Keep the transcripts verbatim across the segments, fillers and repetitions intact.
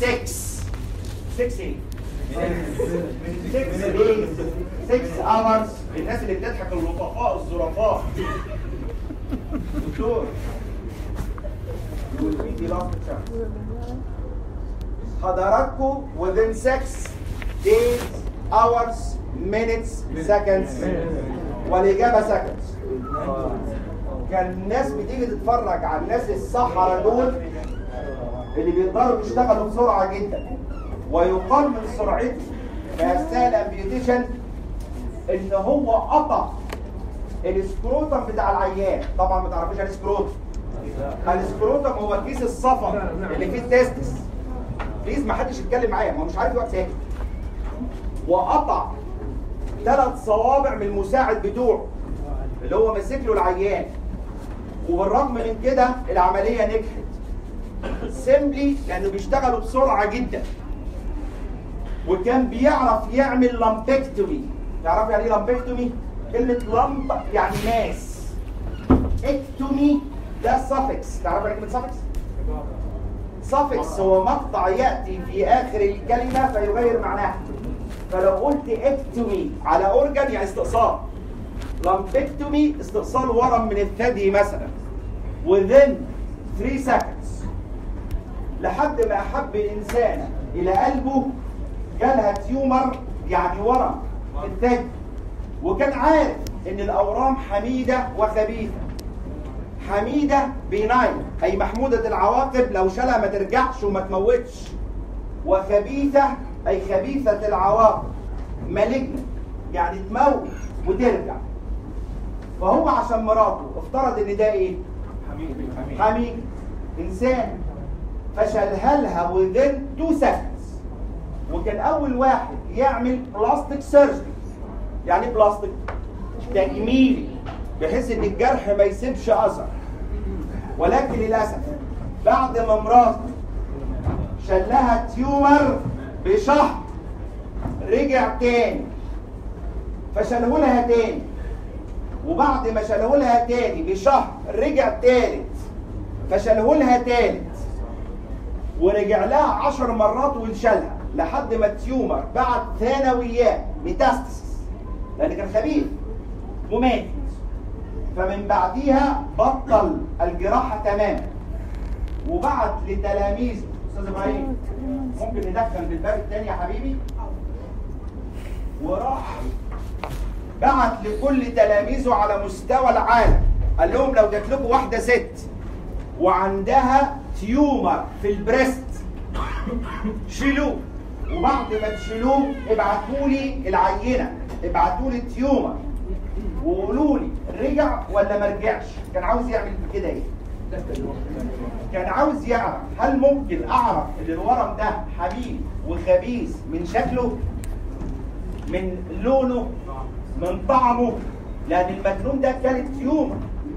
ستة ستة ايه؟ من ستة days ستة hours. الناس اللي بتضحك اللطفاء الظرفاء دكتور حضراتكم within six days hours minutes seconds والإجابة seconds. كان الناس بتيجي تتفرج على الناس الصحراء دول اللي بيقدروا يشتغلوا بسرعة جدا ويقال من سرعته في أثناء الأمبيوتيشن إن هو قطع السكروتم بتاع العيان. طبعا ما تعرفوش عن السكروتم. السكروتم هو كيس الصفا اللي فيه التستس. بليز ما حدش يتكلم معايا، ما هو مش عارف يقعد ساكت. وقطع ثلاث صوابع من المساعد بتوعه اللي هو ماسك له العيان. وبالرغم من كده العمليه نجحت سيمبلي لانه بيشتغلوا بسرعه جدا. وكان بيعرف يعمل لامبكتومي. تعرف يعني ايه لامبكتومي؟ كلمه لامب يعني ماس. اكتومي ده سافكس. تعرف يعني كلمه سافكس؟ سافكس هو مقطع ياتي في اخر الكلمه فيغير معناها. فلو قلت اكتومي على اورجان يعني استئصال. لامبكتومي استئصال ورم من الثدي مثلا. within three seconds. لحد ما احب انسانه الى قلبه جالها تيومر يعني ورم في الثدي. وكان عارف ان الاورام حميده وخبيثه. حميده بيناين اي محموده العواقب لو شالها ما ترجعش وما تموتش. وخبيثه اي خبيثه العواقب مالجنة يعني تموت وترجع. فهو عشان مراته افترض ان ده ايه؟ حميد حميد انسان. فشالها لها within two seconds. وكان اول واحد يعمل بلاستيك سيرجري. يعني ايه بلاستيك؟ تجميلي بحيث ان الجرح ما يسيبش اثر. ولكن للاسف بعد ما مراته شال لها تيومر بشهر رجع تاني. فشاله لها تاني. وبعد ما شاله لها تاني بشهر رجع تالت. فشاله لها تالت. ورجع لها عشر مرات وانشالها لحد ما التيومر بعد ثانويات ميتاستاسيس لان كان خبيث ومات. فمن بعديها بطل الجراحه تماما. وبعت لتلاميذه. استاذ ابراهيم ممكن ندخل بالباب الثاني يا حبيبي؟ وراح بعت لكل تلاميذه على مستوى العالم قال لهم لو جات لكم واحده ست وعندها تيومر في البريست شيلوه. وبعد ما تشيلوه ابعتوا لي العينه. ابعتوا لي التيومر وقولوا لي رجع ولا ما رجعش. كان عاوز يعمل كده ايه؟ كان عاوز يعرف هل ممكن اعرف ان الورم ده حبيب وخبيث من شكله، من لونه، من طعمه. لان المجنون ده كان تيومر.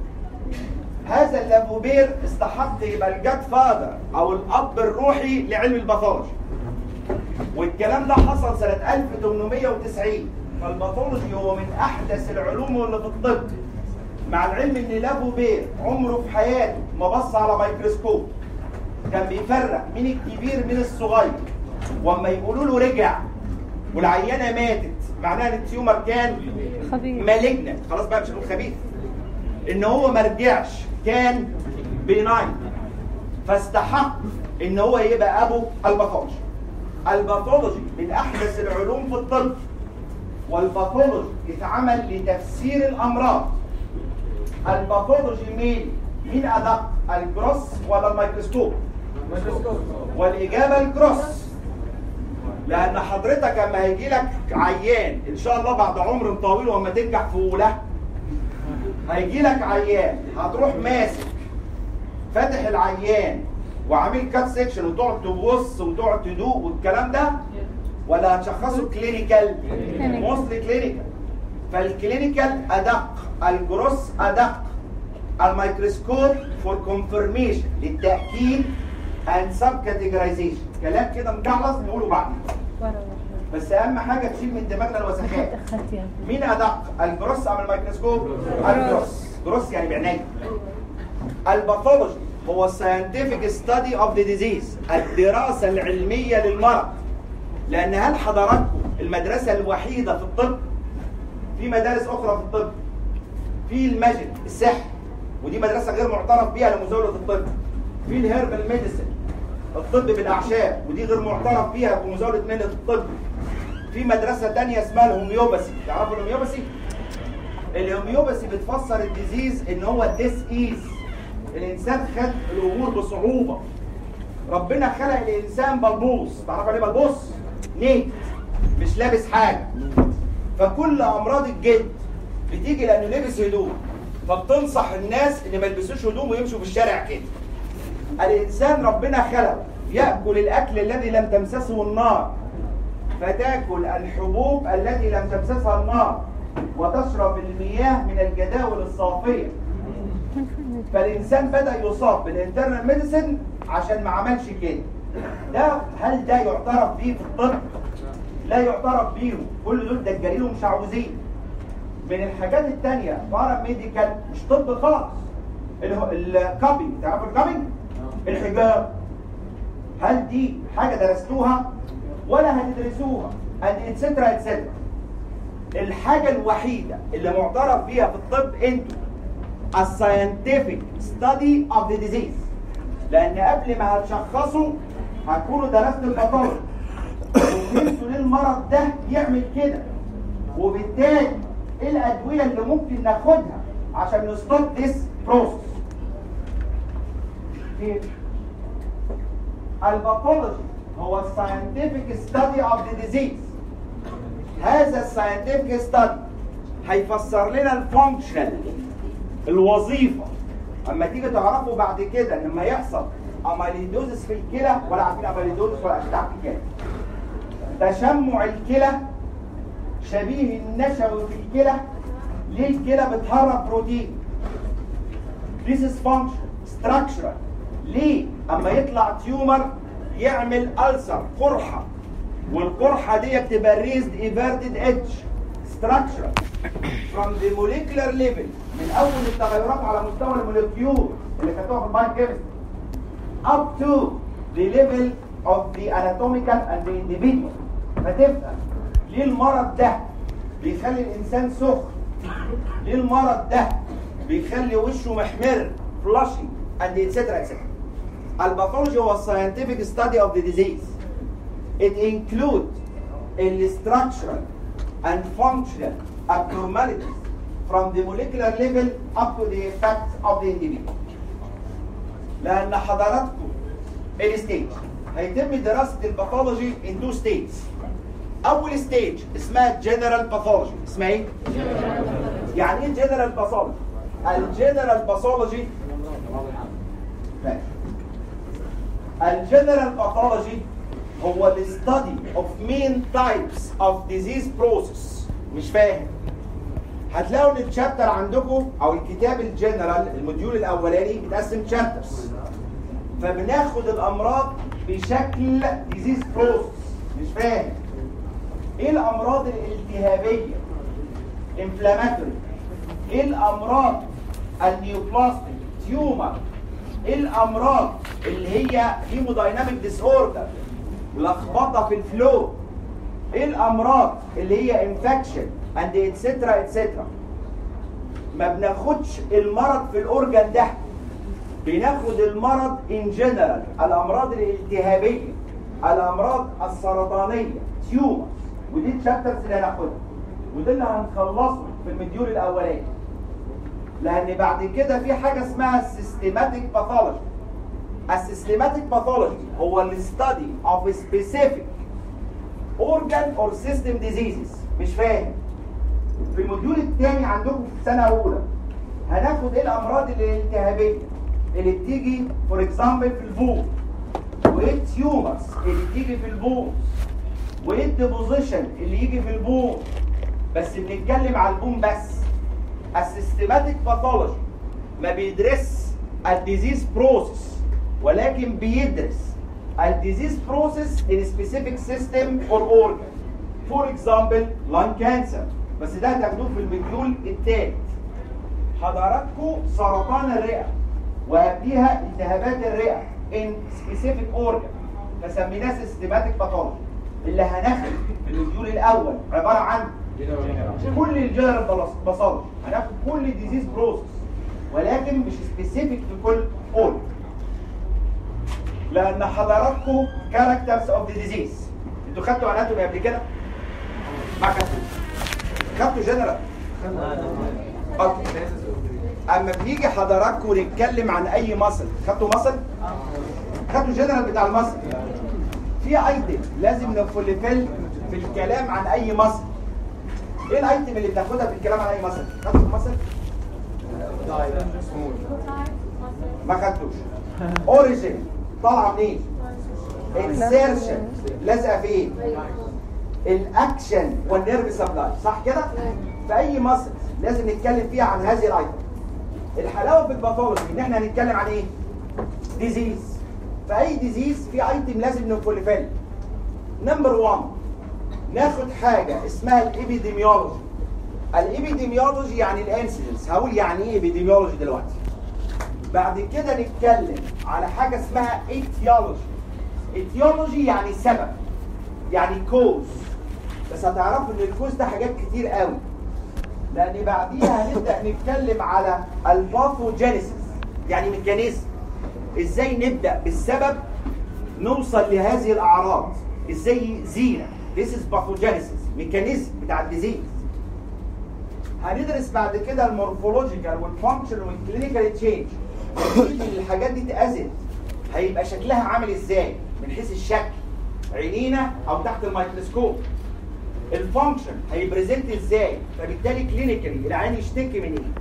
هذا اللافوبير استحق يبقى الجاد فادر او الاب الروحي لعلم الباثولوجي. والكلام ده حصل سنه ألف وثمانمائة وتسعين. فالباثولوجي هو من احدث العلوم اللي في الطب. مع العلم ان لافوبير عمره في حياته ما بص على ميكروسكوب. كان بيفرق مين الكبير من الصغير. واما يقولوا له رجع والعيانه ماتت معناها ان التيومر كان مالجنت. خلاص بقى مش هنقول خبيث. ان هو ما رجعش كان بيناين. فاستحق ان هو يبقى ابو الباثولوجي. الباثولوجي من احدث العلوم في الطب. والباثولوجي اتعمل لتفسير الامراض. الباثولوجي مين؟ مين ادق؟ الجروس ولا الميكروسكوب؟ والاجابه الجروس. لان حضرتك اما هيجي لك عيان ان شاء الله بعد عمر طويل واما تنجح في اولى هيجي لك عيان هتروح ماسك فاتح العيان وعامل كات سيكشن وتقعد تبص وتقعد تدوق والكلام ده، ولا هتشخصه كلينيكال؟ موستلي كلينيكال. فالكلينيكال ادق، الجروس ادق، الميكروسكوب فور كونفirmation للتاكيد and sub categorization. كلام كده مجعلص نقوله بعدين. بس اهم حاجه تشيل من دماغنا الوسخات. مين ادق؟ الجروس ام الميكروسكوب؟ الجروس. جروس يعني بعنايه. الباثولوجي هو scientific study of the disease، الدراسة العلمية للمرض. لأن هل حضراتكم المدرسة الوحيدة في الطب؟ في مدارس أخرى في الطب. في الماجد السحر، ودي مدرسة غير معترف بها لمزاولة الطب. في الهيربال ميديسن، الطب بالأعشاب، ودي غير معترف بها بمزاولة مهنة الطب. في مدرسة تانية اسمها الهوميوباثي، تعرفوا الهوميوباثي؟ الهوميوباثي بتفسر الديزيز ان هو ديس ايز، الانسان خد الامور بصعوبة. ربنا خلق الانسان بلبوص، تعرفوا ليه بلبوص؟ نيت، مش لابس حاجة. فكل امراض الجلد بتيجي لانه لبس هدوم، فبتنصح الناس ان ما يلبسوش هدوم ويمشوا في الشارع كده. الانسان ربنا خلقه ياكل الاكل الذي لم تمسسه النار، فتاكل الحبوب التي لم تمسسها النار، وتشرب المياه من الجداول الصافيه. فالانسان بدا يصاب بالانترنال ميديسن عشان ما عملش كده. ده هل ده يعترف بيه في الطب؟ لا يعترف بيهم، كل دول دجالين ومش عاوزين. من الحاجات الثانيه بارا ميديكال، مش طب خالص، الكابينج، تعرفوا الكابينج؟ الحجاب. هل دي حاجه درستوها ولا هتدرسوها؟ اتسترا اتسترا. الحاجه الوحيده اللي معترف بيها في الطب انتوا الساينتفك ستادي اوف ذا ديزيز، لان قبل ما هتشخصوا هتكونوا درستوا الباثولوجي وفهمتوا ليه المرض ده يعمل كده، وبالتالي ايه الادويه اللي ممكن ناخدها عشان نستوب ذس بروسس. الباثولوجي هو الساينتفك ستادي اوف ذا ديزيز. هذا الساينتفك ستادي هيفسر لنا الفانكشن، الوظيفه. اما تيجي تعرفوا بعد كده لما يحصل اميليدوزس في الكلى، ولا عارفين اميليدوزس ولا اشتعال في الكلى، تشمع الكلى شبيه النشوي في الكلى. ليه الكلى بتهرب بروتين؟ This is function structural. ليه اما يطلع تيومر يعمل ألسر، قرحه، والقرحه دي بتبقى ريزد ايفيرتد ايدج ستراكشر from the molecular level، من اول التغيرات على مستوى الموليكيول اللي كانتوها في البايو كيمستري up to the level of the anatomical and the individual. فتبقى ليه المرض ده بيخلي الانسان سخن؟ ليه المرض ده بيخلي وشه محمر فلاشي and et cetera et cetera. الباثولوجي هو scientific study of the disease. It includes the structural and functional abnormalities from the molecular level up to the effects of the individual. لأن حضراتكم الستيج هيتم دراسة الباثولوجي in two stages. أول ستيج اسمها general pathology. اسمها إيه؟ يعني إيه general pathology؟ الجنرال باثولوجي الجنرال باثولوجي هو الستادي اوف مين تايبس اوف ديزيز بروسيس. مش فاهم؟ هتلاقوا ان الشابتر عندكم او الكتاب الجنرال الموديول الاولاني متقسم شابترز، فبناخد الامراض بشكل ديزيز بروسيس. مش فاهم؟ ايه الامراض الالتهابيه؟ انفلاماتوري. ايه الامراض النيوبلاستيك؟ تيومر. ايه الامراض اللي هي هيمودايناميك ديس اوردر، لخبطه في الفلو؟ ايه الامراض اللي هي انفكشن اند اتسترا اتسترا. ما بناخدش المرض في الاورجان ده، بناخد المرض ان جنرال، الامراض الالتهابيه، الامراض السرطانيه، تيومر. ودي الشابترز اللي هناخدها، وده اللي هنخلصه في المديول الاولاني. لان بعد كده في حاجه اسمها السيستماتيك باثولوجي. السيستماتيك باثولوجي هو الستادي اوف سبيسيفيك اورجان اور سيستم ديزيزز. مش فاهم؟ في الموديول الثاني عندكم في السنه الاولى هناخد ايه الامراض الالتهابيه اللي بتيجي فور اكزامبل في البون، وايه التيومرز اللي بتيجي في البون، وايه الديبوزيشن اللي يجي في البون. بس بنتكلم على البون بس. السيستماتيك باثولوجي ما بيدرس الديزيز بروسيس، ولكن بيدرس الديزيز بروسيس in specific system or organ. For example lung cancer، بس ده هتاخدوه في المديول الثالث. حضراتكم سرطان الرئة وقبليها التهابات الرئه ان سبيسيفيك اورجن فسميناه سيستماتيك باثولوجي. اللي هناخد في الموديول الاول عباره عن كل الجنرال باثولوجي، هناخد كل الديزيز بروسس ولكن مش سبيسيفيك في كل اورجن. لان حضراتكم كاركترز اوف ذا ديزيز. انتوا خدتوا اناتومي قبل كده؟ ما خدتوش. خدتوا جنرال؟ اما بنيجي حضراتكم نتكلم عن اي مصل، خدتوا مصل؟ خدتوا جنرال بتاع المصل. في ايتم لازم نفولفل في الكلام عن اي مصل. ايه الايتم اللي بناخدها في الكلام عن اي مصل؟ خدتوا مصل؟ ما خدتوش. اوريجين طالعه منين؟ انسيرشن لازقه في ايه؟ الاكشن والنيرف سبلاي، صح كده؟ في اي مصل لازم نتكلم فيها عن هذه الايتم. الحلاوه في الباثولوجي ان احنا هنتكلم عن ايه؟ ديزيز. في اي ديزيز في ايتم لازم نفولفل. نمبر واحد ناخد حاجه اسمها الابيديميولوجي. الابيديميولوجي يعني الانسيدنس. هقول يعني ايه ابيديميولوجي دلوقتي. بعد كده نتكلم على حاجه اسمها ايتيولوجي. ايتيولوجي يعني سبب، يعني كوز. بس هتعرفوا ان الكوز ده حاجات كتير قوي، لان بعديها هنبدا نتكلم على الباثوجينيسيس يعني ميكانيزم. ازاي نبدا بالسبب نوصل لهذه الاعراض، ازاي زينه. This is pathogenesis ميكانيزم بتاع الديزيز. هندرس بعد كده المورفولوجيكال والفانكشن والكلينيكال تشينج. الحاجات دي اتأذت هيبقى شكلها عامل ازاي من حيث الشكل، عينينا او تحت الميكروسكوب. الفانكشن هيبريزنت ازاي، فبالتالي كلينيكالي العين يشتكي من ايه.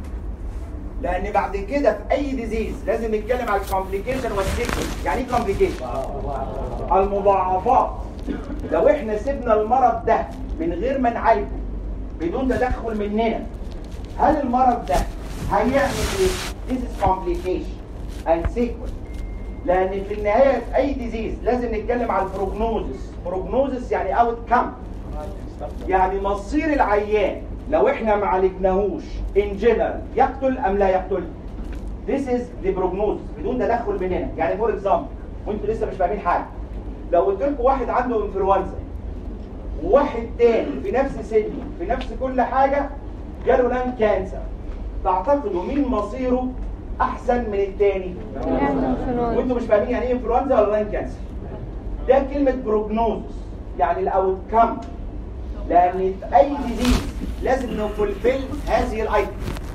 لان بعد كده في اي ديزيز لازم نتكلم على الكومبليكيشن والسيكونس. يعني ايه كومبليكيشن؟ المضاعفات. لو احنا سيبنا المرض ده من غير ما نعالجه بدون تدخل مننا، هل المرض ده هيعمل ايه؟ This is complication and sequence. لان في النهايه في اي ديزيز لازم نتكلم على البروجنوزس. بروجنوزس يعني اوت كام، يعني مصير العيان لو احنا ما عالجناهوش ان جنرال يقتل ام لا يقتل. This is the prognosis بدون تدخل مننا. يعني فور اكزامبل وانتوا لسه مش فاهمين حاجه، لو قلت لكم واحد عنده انفلونزا وواحد تاني في نفس سنه في نفس كل حاجه جاله لان كانسر، تعتقدوا مين مصيره احسن من التاني؟ وانتوا مش فاهمين يعني ايه انفلونزا ولا لان كانسر. ده كلمه بروجنوزس يعني الاوت كام. لان في اي ديزيز لازم نفولفل هذه الايتم.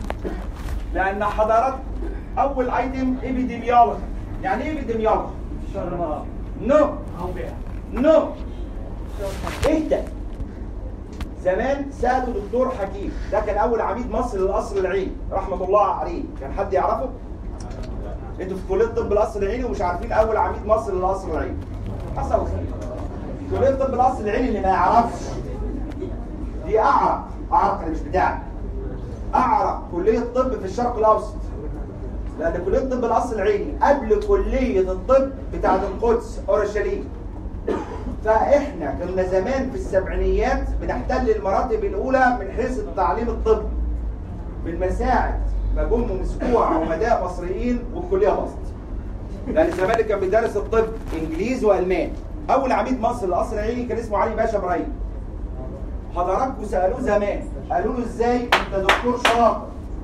لان حضرات اول ايتم ابيديميولوجي. يعني ايه ابيديميولوجي؟ نو نو ايه ده؟ زمان سالوا دكتور حكيم، ده كان اول عميد مصر للقصر العيني رحمه الله عليه. كان حد يعرفه؟ انتوا في كليه طب القصر العيني ومش عارفين اول عميد مصر للقصر العيني. حصل كليه طب القصر العيني اللي ما يعرفش دي اعرق اعرق اللي مش بتاعك. اعرق كليه طب في الشرق الاوسط. لان كليه طب القصر العيني قبل كليه الطب بتاعت القدس اورشليم. فاحنا كنا زمان في السبعينيات بنحتل المراتب الاولى من حيث التعليم الطبي بالمساعد ما جم مسكوع عمداء مصريين والكليه باظت. لان الزمالك كان بيدرس الطب انجليزي والماني. اول عميد مصر للقصر العيني كان اسمه علي باشا ابراهيم. حضراتكم سالوه زمان قالوا له ازاي انت دكتور شاطر؟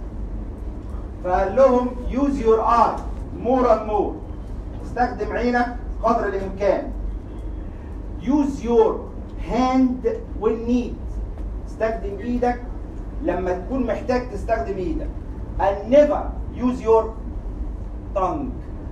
فقال لهم يوز يور اي مور اند مور. استخدم عينك قدر الامكان. يوز يور هاند when need. استخدم ايدك لما تكون محتاج تستخدم ايدك. and never use your tongue.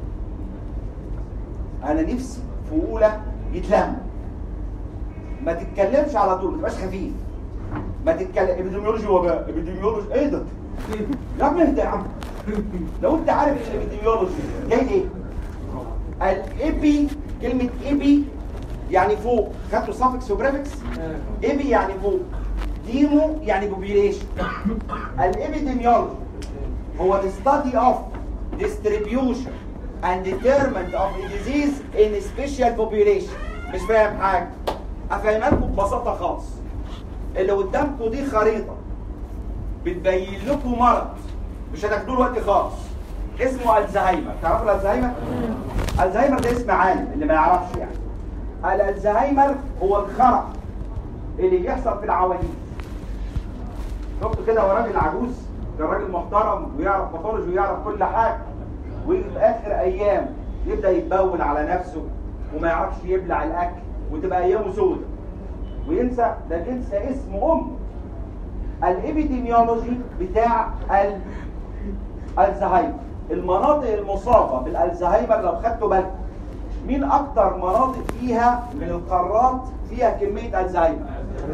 انا نفسي في اولى يتلم. ما تتكلمش على طول، ما تبقاش خفيف. ما تتكلم ابيديميولوجي وباء ابيديميولوجي ايه ده؟ يا عم اهدى يا عم. لو انت عارف الابيديميولوجي جاي ايه؟ الابي كلمه ابي يعني فوق. خدتوا suffix وبريفكس؟ ابي يعني فوق. ديمو يعني population. الابيديميولوجي هو the study of distribution and determinant of a disease in a special population. مش فاهم حاجه. افهمها لكم ببساطه خالص. اللي قدامكم دي خريطه بتبين لكم مرض مش هتاخدوه الوقت خالص. اسمه الزهايمر. تعرفوا الالزهايمر؟ الزهايمر ده اسم عالم اللي ما يعرفش يعني. الالزهايمر هو الخرع اللي بيحصل في العوانيس. شفتوا كده، هو راجل عجوز كان راجل محترم ويعرف باثولوجي ويعرف كل حاجه، ويجي في اخر ايام يبدا يتبول على نفسه وما يعرفش يبلع الاكل وتبقى ايامه سودة وينسى. ده جنس اسم امه. الابيديميولوجي بتاع الزهايمر، المناطق المصابه بالالزهايمر لو خدتوا بالكم مين اكتر مناطق فيها من القارات فيها كميه الزهايمر؟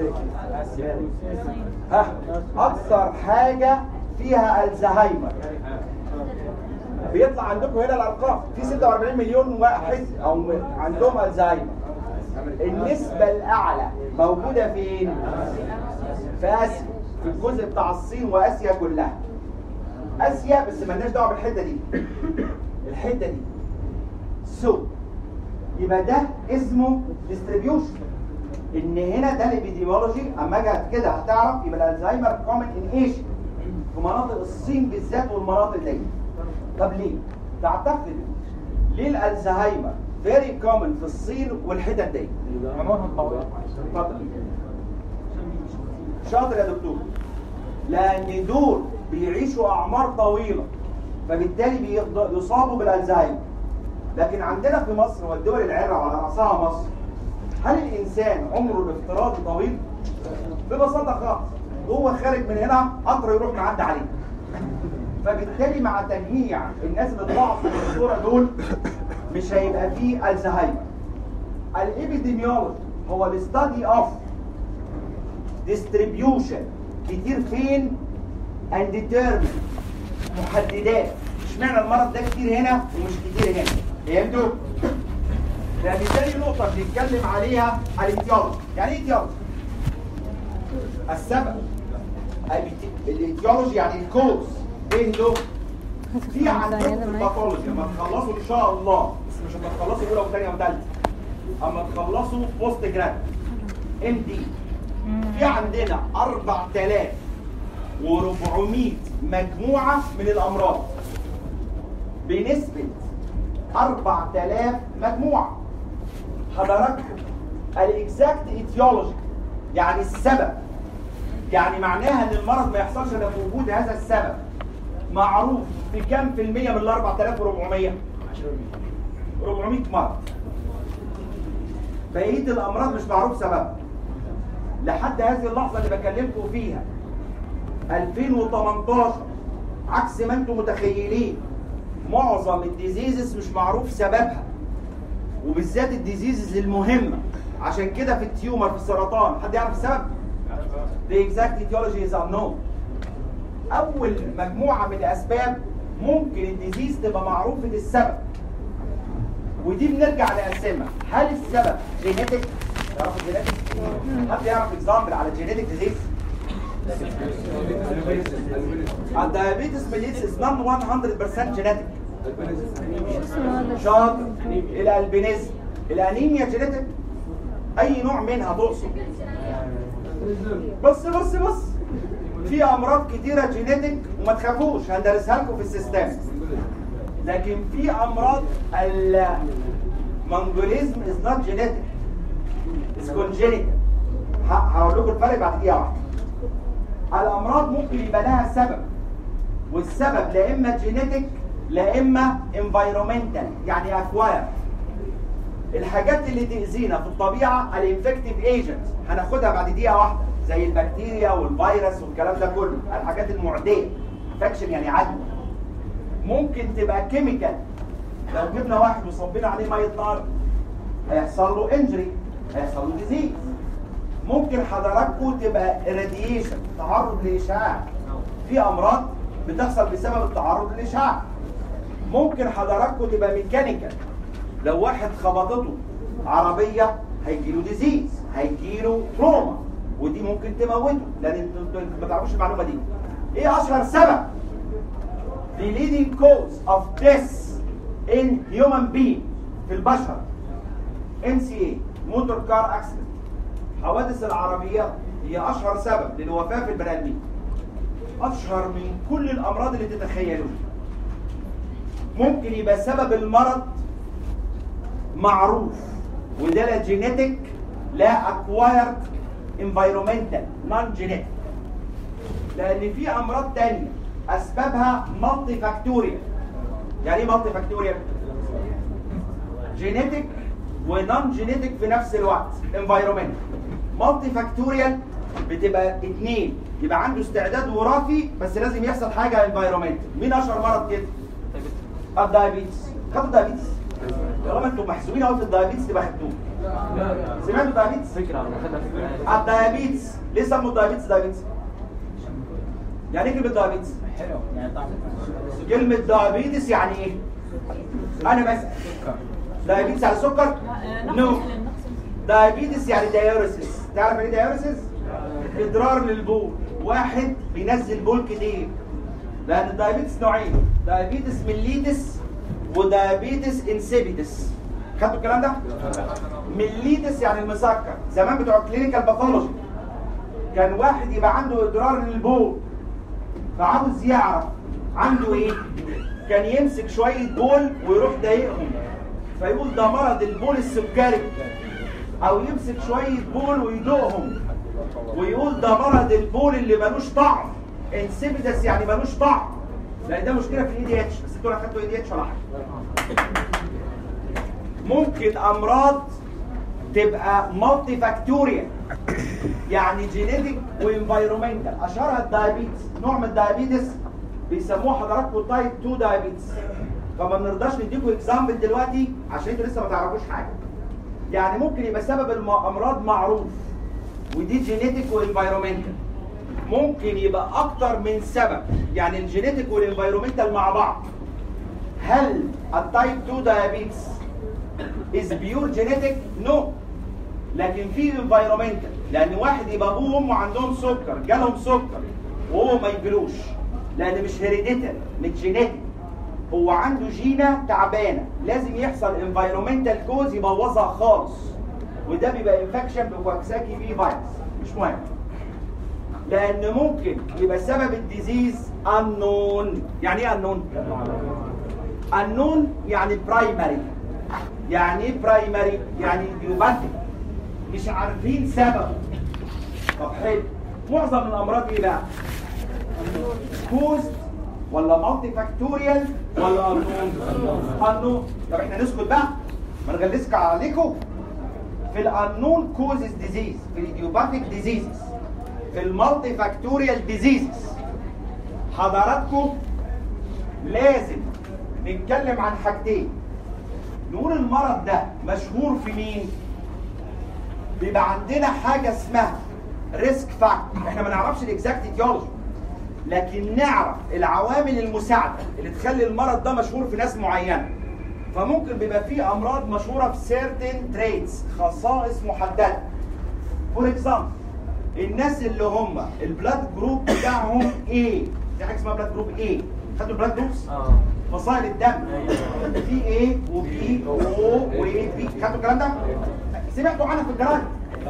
ها اكثر حاجه فيها الزهايمر بيطلع عندكم هنا الارقام في ستة وأربعين مليون واحد او عندهم الزهايمر. النسبه الاعلى موجوده فين؟ في اسيا، في الجزء بتاع الصين واسيا كلها. اسيا بس مالناش دعوه بالحته دي، الحته دي سو يبقى ده اسمه ديستريبيوشن. ان هنا ده الابيديميولوجي. اما اجي كده هتعرف يبقى الالزهايمر كومن ان ايشيا، في مناطق الصين بالذات والمناطق دي. طب ليه؟ تعتقد ليه الالزهايمر فيري كومن في الصين والحتت دي؟ اتفضل. شاطر يا دكتور. لان دول بيعيشوا اعمار طويله فبالتالي بيصابوا بالالزهايمر. لكن عندنا في مصر والدول العرة وعلى رأسها مصر، هل الإنسان عمره الافتراضي طويل؟ ببساطة خالص، هو خارج من هنا قطر يروح معدي عليه. فبالتالي مع تجميع الناس اللي طلعوا في الصورة دول مش هيبقى فيه الزهايمر. الابيديميولوجي هو الستادي اوف ديستريبيوشن كتير فين اند ديترمين، محددات. اشمعنى المرض ده كتير هنا ومش كتير هنا؟ فهمتوا؟ لأن تاني نقطة بنتكلم عليها الاتيولوجي. يعني ايه اتيولوجي؟ السبب. الاتيولوجي يعني الكوز. ايه دول؟ في عندكم في الباثولوجي لما تخلصوا ان شاء الله، بس مش هتخلصوا اولى وثانية وثالثة. اما تخلصوا بوست جراد ام دي، في عندنا أربعة آلاف وأربعمائة مجموعة من الأمراض بنسبة أربعة آلاف مجموعة. حضراتكم الاكزاكت ايتيولوجي يعني السبب، يعني معناها ان المرض ما يحصلش الا في وجود هذا السبب، معروف في كام في المية من ال أربعة آلاف وأربعمائة؟ أربعمائة مرض. بقية الامراض مش معروف سببها لحد هذه اللحظة اللي بكلمكم فيها ألفين وثمانية عشر. عكس ما انتم متخيلين، معظم الديزيزز مش معروف سببها، وبالذات الديزيزز المهمة. عشان كده في التيومر، في السرطان، حد يعرف السبب؟ The exact etiology is unknown. أول مجموعة من الأسباب ممكن الديزيز تبقى معروفة السبب، ودي بنرجع نقسمها. هل السبب جينيتك؟ تعرفوا الجينيتك؟ حد يعرف اكزامبل على جينيتك ديزيز؟ الدايابيتس mellitus is not one hundred percent genetic. شاطر. الالبينيزم، الانيميا جينيتك؟ اي نوع منها تقصد؟ بص بص بص في امراض كتيره جينيتك وما تخافوش هندرسها لكم في السيستم. لكن في امراض المنجوليزم از نوت جينيتك، از كونجينيتال. هقول لكم الفرق بعد دقيقه واحده. الامراض ممكن يبقى لها سبب، والسبب لا اما جينيتك لا اما انفايرومنتال يعني اكواير. الحاجات اللي تاذينا في الطبيعه الانفكتيف ايجنت هناخدها بعد دقيقه واحده، زي البكتيريا والفيروس والكلام ده كله، الحاجات المعديه. انفكشن يعني عدوى. ممكن تبقى كيميكال، لو جبنا واحد وصبينا عليه ميه نار هيحصل له انجري، هيحصل له ديزيز. ممكن حضراتكم تبقى راديشن، تعرض لاشعاع. في امراض بتحصل بسبب التعرض للاشعاع. ممكن حضراتكم تبقى ميكانيكال، لو واحد خبطته عربيه هيجيله ديزيز، هيجيله تروما، ودي ممكن تموته، لان انتوا ما تعرفوش المعلومه دي. ايه اشهر سبب؟ The leading cause of death in human being في البشر إم سي إيه موتور كار اكسيدنت. حوادث العربيات هي اشهر سبب للوفاه في البني ادمين، اشهر من كل الامراض اللي تتخيلوها. ممكن يبقى سبب المرض معروف، وده لا جينيتك لا اكوايرد انفايرومنتال نون جينيتك. لان في امراض تانية اسبابها مالتي فاكتوريال. يعني ايه مالتي فاكتوريال؟ جينيتك ونون جينيتك في نفس الوقت. انفايرومنتال مالتي فاكتوريال بتبقى اتنين، يبقى عنده استعداد وراثي بس لازم يحصل حاجه انفايرومنتال. مين اشهر مرض كده؟ الدايابيتس. خدوا الدايابيتس؟ طالما انتم محسوبين قوي في الدايابيتس تبقى خدتوه. سمعتوا الدايابيتس؟ فكره انا الدايابيتس ليه سموا الدايابيتس دايابيتس؟ يعني ايه كلمه دايابيتس؟ كلمه دايابيتس يعني ايه؟ انا بسال دايابيتس على السكر؟ نو. دايابيتس يعني دايوريسيس. تعرف يعني ايه دايوريسيس؟ اضرار للبول. واحد بينزل بول كتير. لان الدايابيتس نوعين، دايابيتس ميليتس ودايابيتس انسيبيتس. خدتوا الكلام ده؟ ميليتس يعني المسكر. زمان بتوع كلينيكال باثولوجي كان واحد يبقى عنده اضرار للبول فعاوز يعرف عنده ايه؟ كان يمسك شويه بول ويروح ضايقهم فيقول ده مرض البول السكري، او يمسك شويه بول ويدوقهم ويقول ده مرض البول اللي ملوش طعم. انسيبيدس يعني ملوش طعم، لان ده مشكله في الاي دي اتش. بس انتوا لا خدتوا اي دي اتش ولا حاجه. ممكن امراض تبقى مالتي فاكتوريال يعني جينيتك وانفايرومنتال. اشهرها الدايابيتس. نوع من الدايابيتس بيسموه حضراتكم تايب اتنين دايابيتس، فما بنرضاش نديكم اكزامبل دلوقتي عشان انتوا لسه ما تعرفوش حاجه. يعني ممكن يبقى سبب الامراض معروف ودي جينيتك وانفايرومنتال. ممكن يبقى اكتر من سبب، يعني الجينيتك والانفايرومنتال مع بعض. هل التايب اتنين دايابيتس از بيور جينيتك؟ نو. لكن في انفايرومنتال، لان واحد يبقى ابوه وامه عندهم سكر، جالهم سكر وهو ما يجيلوش، لان مش هيريديتال مش جينيتك، هو عنده جينه تعبانه، لازم يحصل انفايرومنتال كوز يبوظها خالص، وده بيبقى انفكشن بكواكساكي بي فيروس. مش مهم، لان ممكن يبقى سبب الديزيز unknown. يعني ايه unknown؟ unknown يعني برايمري. يعني ايه برايمري؟ يعني ايديوباثيك، مش عارفين سببه. طب حلو، معظم الامراض ايه بقى؟ كوزد ولا مالتي فاكتوريال ولا unknown؟ unknown. طب احنا نسكت بقى ما نغلسك عليكم. في الانون كوزز ديزيز، في الايديوباثيك ديزيزز، في المالتي فاكتوريال ديزيزز، حضراتكم لازم نتكلم عن حاجتين. نقول المرض ده مشهور في مين؟ بيبقى عندنا حاجه اسمها ريسك فاكتور. احنا ما نعرفش الاكزاكت ايتيولوجي، لكن نعرف العوامل المساعده اللي تخلي المرض ده مشهور في ناس معينه. فممكن بيبقى فيه امراض مشهوره في certain traits، خصائص محدده. فور اكزامبل الناس اللي هم البلاد جروب بتاعهم ايه؟ في حاجه اسمها بلاد جروب ايه؟ خدوا البلاد جروبس؟ اه فصائل الدم في ايه وبي واو وايه بي. خدوا الكلام ده؟ سمعتوا عنها في الجرايد؟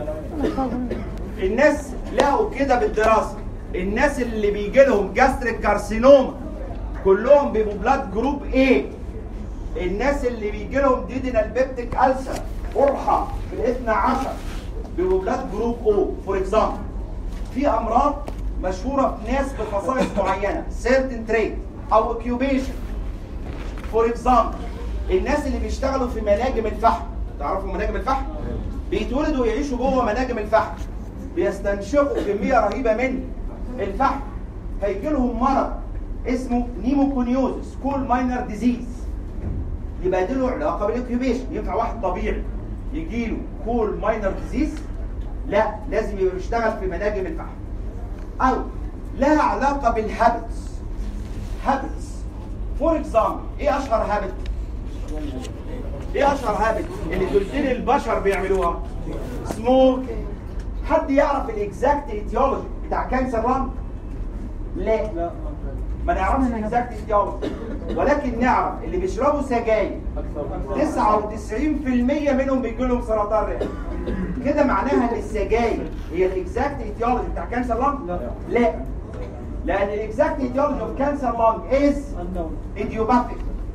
الناس لقوا كده بالدراسه الناس اللي بيجي لهم جاستريك كارسينوما كلهم بيبقوا بلاد جروب ايه. الناس اللي بيجي لهم ديدينال بيبتيك ألسر قرحه في الاثنى عشر بيبقوا بلاد جروب او. فور اكزامبل في امراض مشهوره في ناس بخصائص معينه certain trait او اوكيوبيشن. فور اكزامبل الناس اللي بيشتغلوا في مناجم الفحم، تعرفوا مناجم الفحم؟ بيتولدوا ويعيشوا جوه مناجم الفحم، بيستنشقوا كميه رهيبه من الفحم، هيجي لهم مرض اسمه نيموكونيوزس كول ماينر ديزيز. يبقى دي له علاقه بالاوكيوبيشن. ينفع واحد طبيعي يجي له كول ماينر ديزيز؟ لا، لازم يبقى بيشتغل في مناجم الفحم. او لها علاقه بالهابتس. هابتس فور اكزامبل ايه اشهر هابت؟ ايه اشهر هابت اللي ثلثين البشر بيعملوها؟ سموك. حد يعرف الاكزاكت ايتيولوجي بتاع كانسر لانج؟ لا، ما نعرفش الاكزاكت ايتيولوجي، ولكن نعرف اللي بيشربوا سجاير تسعة وتسعين في المية منهم بيجي لهم سرطان رئه. كده معناها ان السجاير هي الاكزاكت ايتيولوجي بتاع كانسر لانج؟ لا، لان الاكزاكت ايتيولوجي اوف كانسر لانج از ايديوباثيك.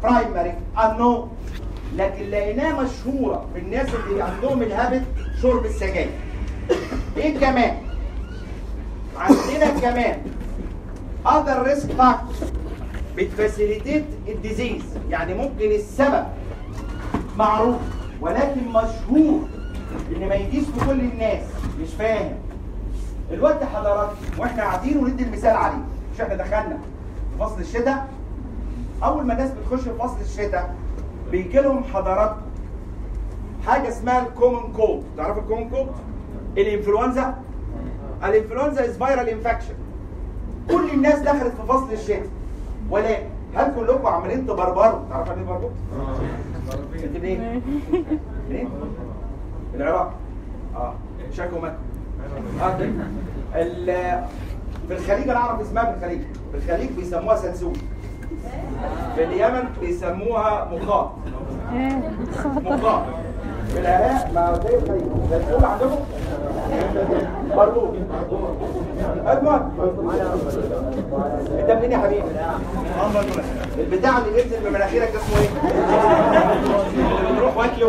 برايمري unknown، لكن لقيناه مشهوره بالناس اللي عندهم الهابت شرب السجاير. ايه كمان؟ عندنا كمان other risk factors بتفاسيليتيت الديزيز، يعني ممكن السبب معروف ولكن مشهور ان ما يجيش في كل الناس، مش فاهم. الوقت حضراتكم واحنا قاعدين وندي المثال عليه، مش احنا دخلنا في فصل الشتاء؟ اول ما الناس بتخش في فصل الشتاء بيجي لهم حضراتكم حاجه اسمها الكومن كولد. تعرفوا الكومن كولد؟ الانفلونزا. الانفلونزا از فيرال انفكشن. كل الناس دخلت في فصل الشتاء، ولكن هل كلكم عمالين تبربروا؟ تعرفوا يعني ايه تبربروا؟ انت منين؟ منين؟ العراق. اه شكو مكه. اه ال في الخليج انا اعرف اسمها، في الخليج في الخليج بيسموها سنسوق، في اليمن بيسموها مخاط. مخاط. في العراق ما زي الخليج سنسوق عندكم؟ برضو. المهم انت منين يا حبيبي؟ البتاع اللي بينزل من مناخيرك ده اسمه ايه؟ روح واكله.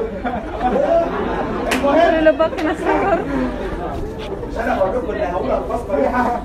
المهم اللي بطن السكر. مش انا بقول لكم اللي هقول الفاظ صريحه.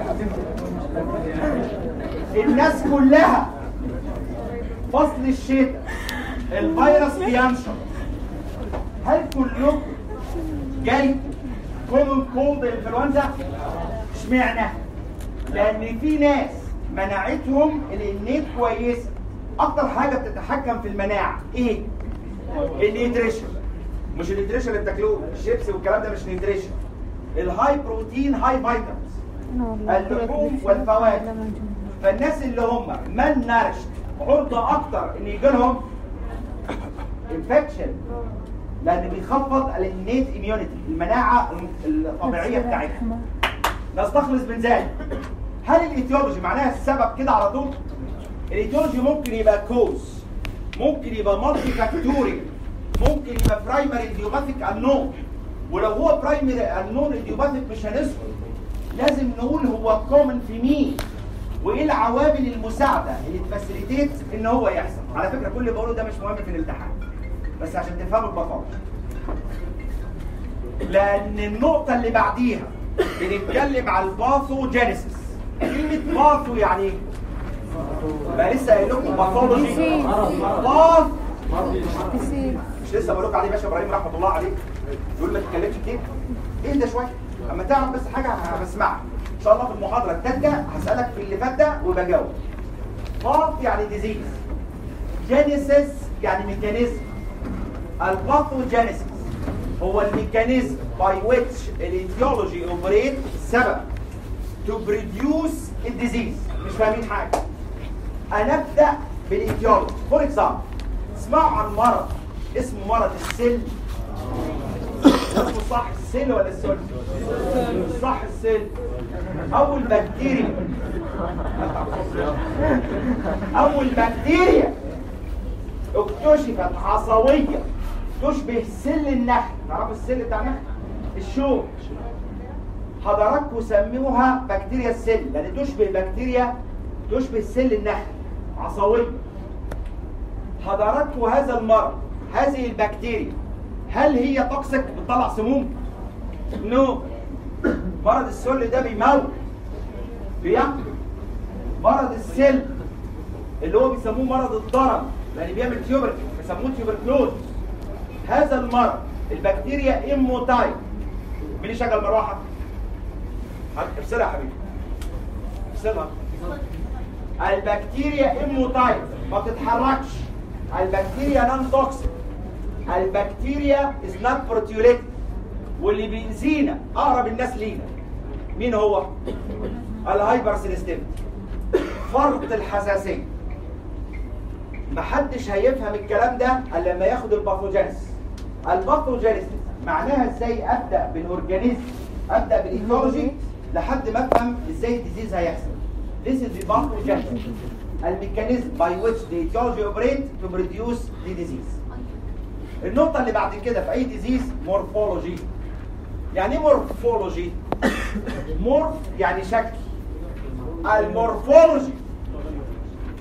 الناس كلها فصل الشتاء الفيروس بينشر. هل كلكم جاي كومن كولد انفلونزا؟ اشمعنى؟ لان في ناس مناعتهم الانيت كويسه. اكتر حاجه بتتحكم في المناعه ايه؟ النيوتريشن. مش النيوتريشن اللي بتاكلوه الشيبسي والكلام ده، مش نيوتريشن. الهاي بروتين هاي فيتامينز، اللحوم والفواكه. فالناس اللي هم مان نارشت عرضه اكتر ان يجي لهم انفكشن، لان بيخفض الانيت اميونيتي، المناعه الطبيعيه بتاعتهم. نستخلص من ذلك، هل الايتيولوجي معناها السبب كده على طول؟ الايتيولوجي ممكن يبقى كوز، ممكن يبقى مالتي فاكتوريال، ممكن يبقى برايمري ايديوباثيك انون. ولو هو برايمري انون ايديوباثيك مش هنسكت، لازم نقول هو كومن في مين، وايه العوامل المساعده اللي تفاسيليتيت ان هو يحصل. على فكره كل اللي بقوله ده مش مهم في الامتحان، بس عشان تفهموا البطاقه. لان النقطه اللي بعديها بنتكلم على الباثوجينيسيس. كلمه باثو يعني ايه؟ بقى لسه قايل لكم باثولوجي. باث مش لسه بقول لكم عليه باشا ابراهيم رحمه الله عليه يقول ما تتكلمش كتير. اهدى شويه اما تعرف بس حاجه هسمعها ان شاء الله في المحاضره الثالثه. هسالك في اللي فات ده وبجاوب. باث يعني ديزيز، جينيسيس يعني ميكانيزم. الباثوجينيسيس هو الميكانيزم باي ويتش الايتيولوجي اوبريت، السبب تو بروديوس الديزيز. مش فاهمين حاجه؟ هنبدا بالايتيولوجي. فور اكزامبل، اسمعوا عن مرض اسمه مرض السل. اسمه صح السل ولا السل؟ صح السل. اول بكتيريا اول بكتيريا اكتشفت عصويه تشبه سل النخل. تعرفوا السل بتاع النخل؟ الشوك. حضراتكم سموها بكتيريا السل لان تشبه بكتيريا تشبه سل النخل، عصويه. حضراتكم هذا المرض، هذه البكتيريا، هل هي توكسيك بتطلع سموم؟ نو. مرض السل ده بيموت، بيقتل. مرض السل اللي هو بيسموه مرض الضرر لان بيعمل تيوبر، بيسموه تيوبركلوز. هذا المرض البكتيريا اموتايل. مين يشغل المروحه؟ افصلها يا حبيبي، افصلها. البكتيريا اموتايل ما بتتحركش. البكتيريا نون توكسيك. البكتيريا از نوت بروتيوليتد. واللي بيأذينا اقرب الناس لينا مين هو؟ الهايبر سينستيفيتي، فرط الحساسيه. محدش هيفهم الكلام ده الا لما ياخد الباثوجينيسيس. الباثوجينيسيس معناها ازاي ابدا بالاورجانيزم، ابدا بالايتيولوجي لحد ما افهم ازاي الديزيز هيحصل. This is the pathogenesis, الميكانيزم by which the etiology operate to produce the disease. النقطة اللي بعد كده في أي ديزيز مورفولوجي. يعني إيه مورفولوجي؟ مورف يعني شكل. المورفولوجي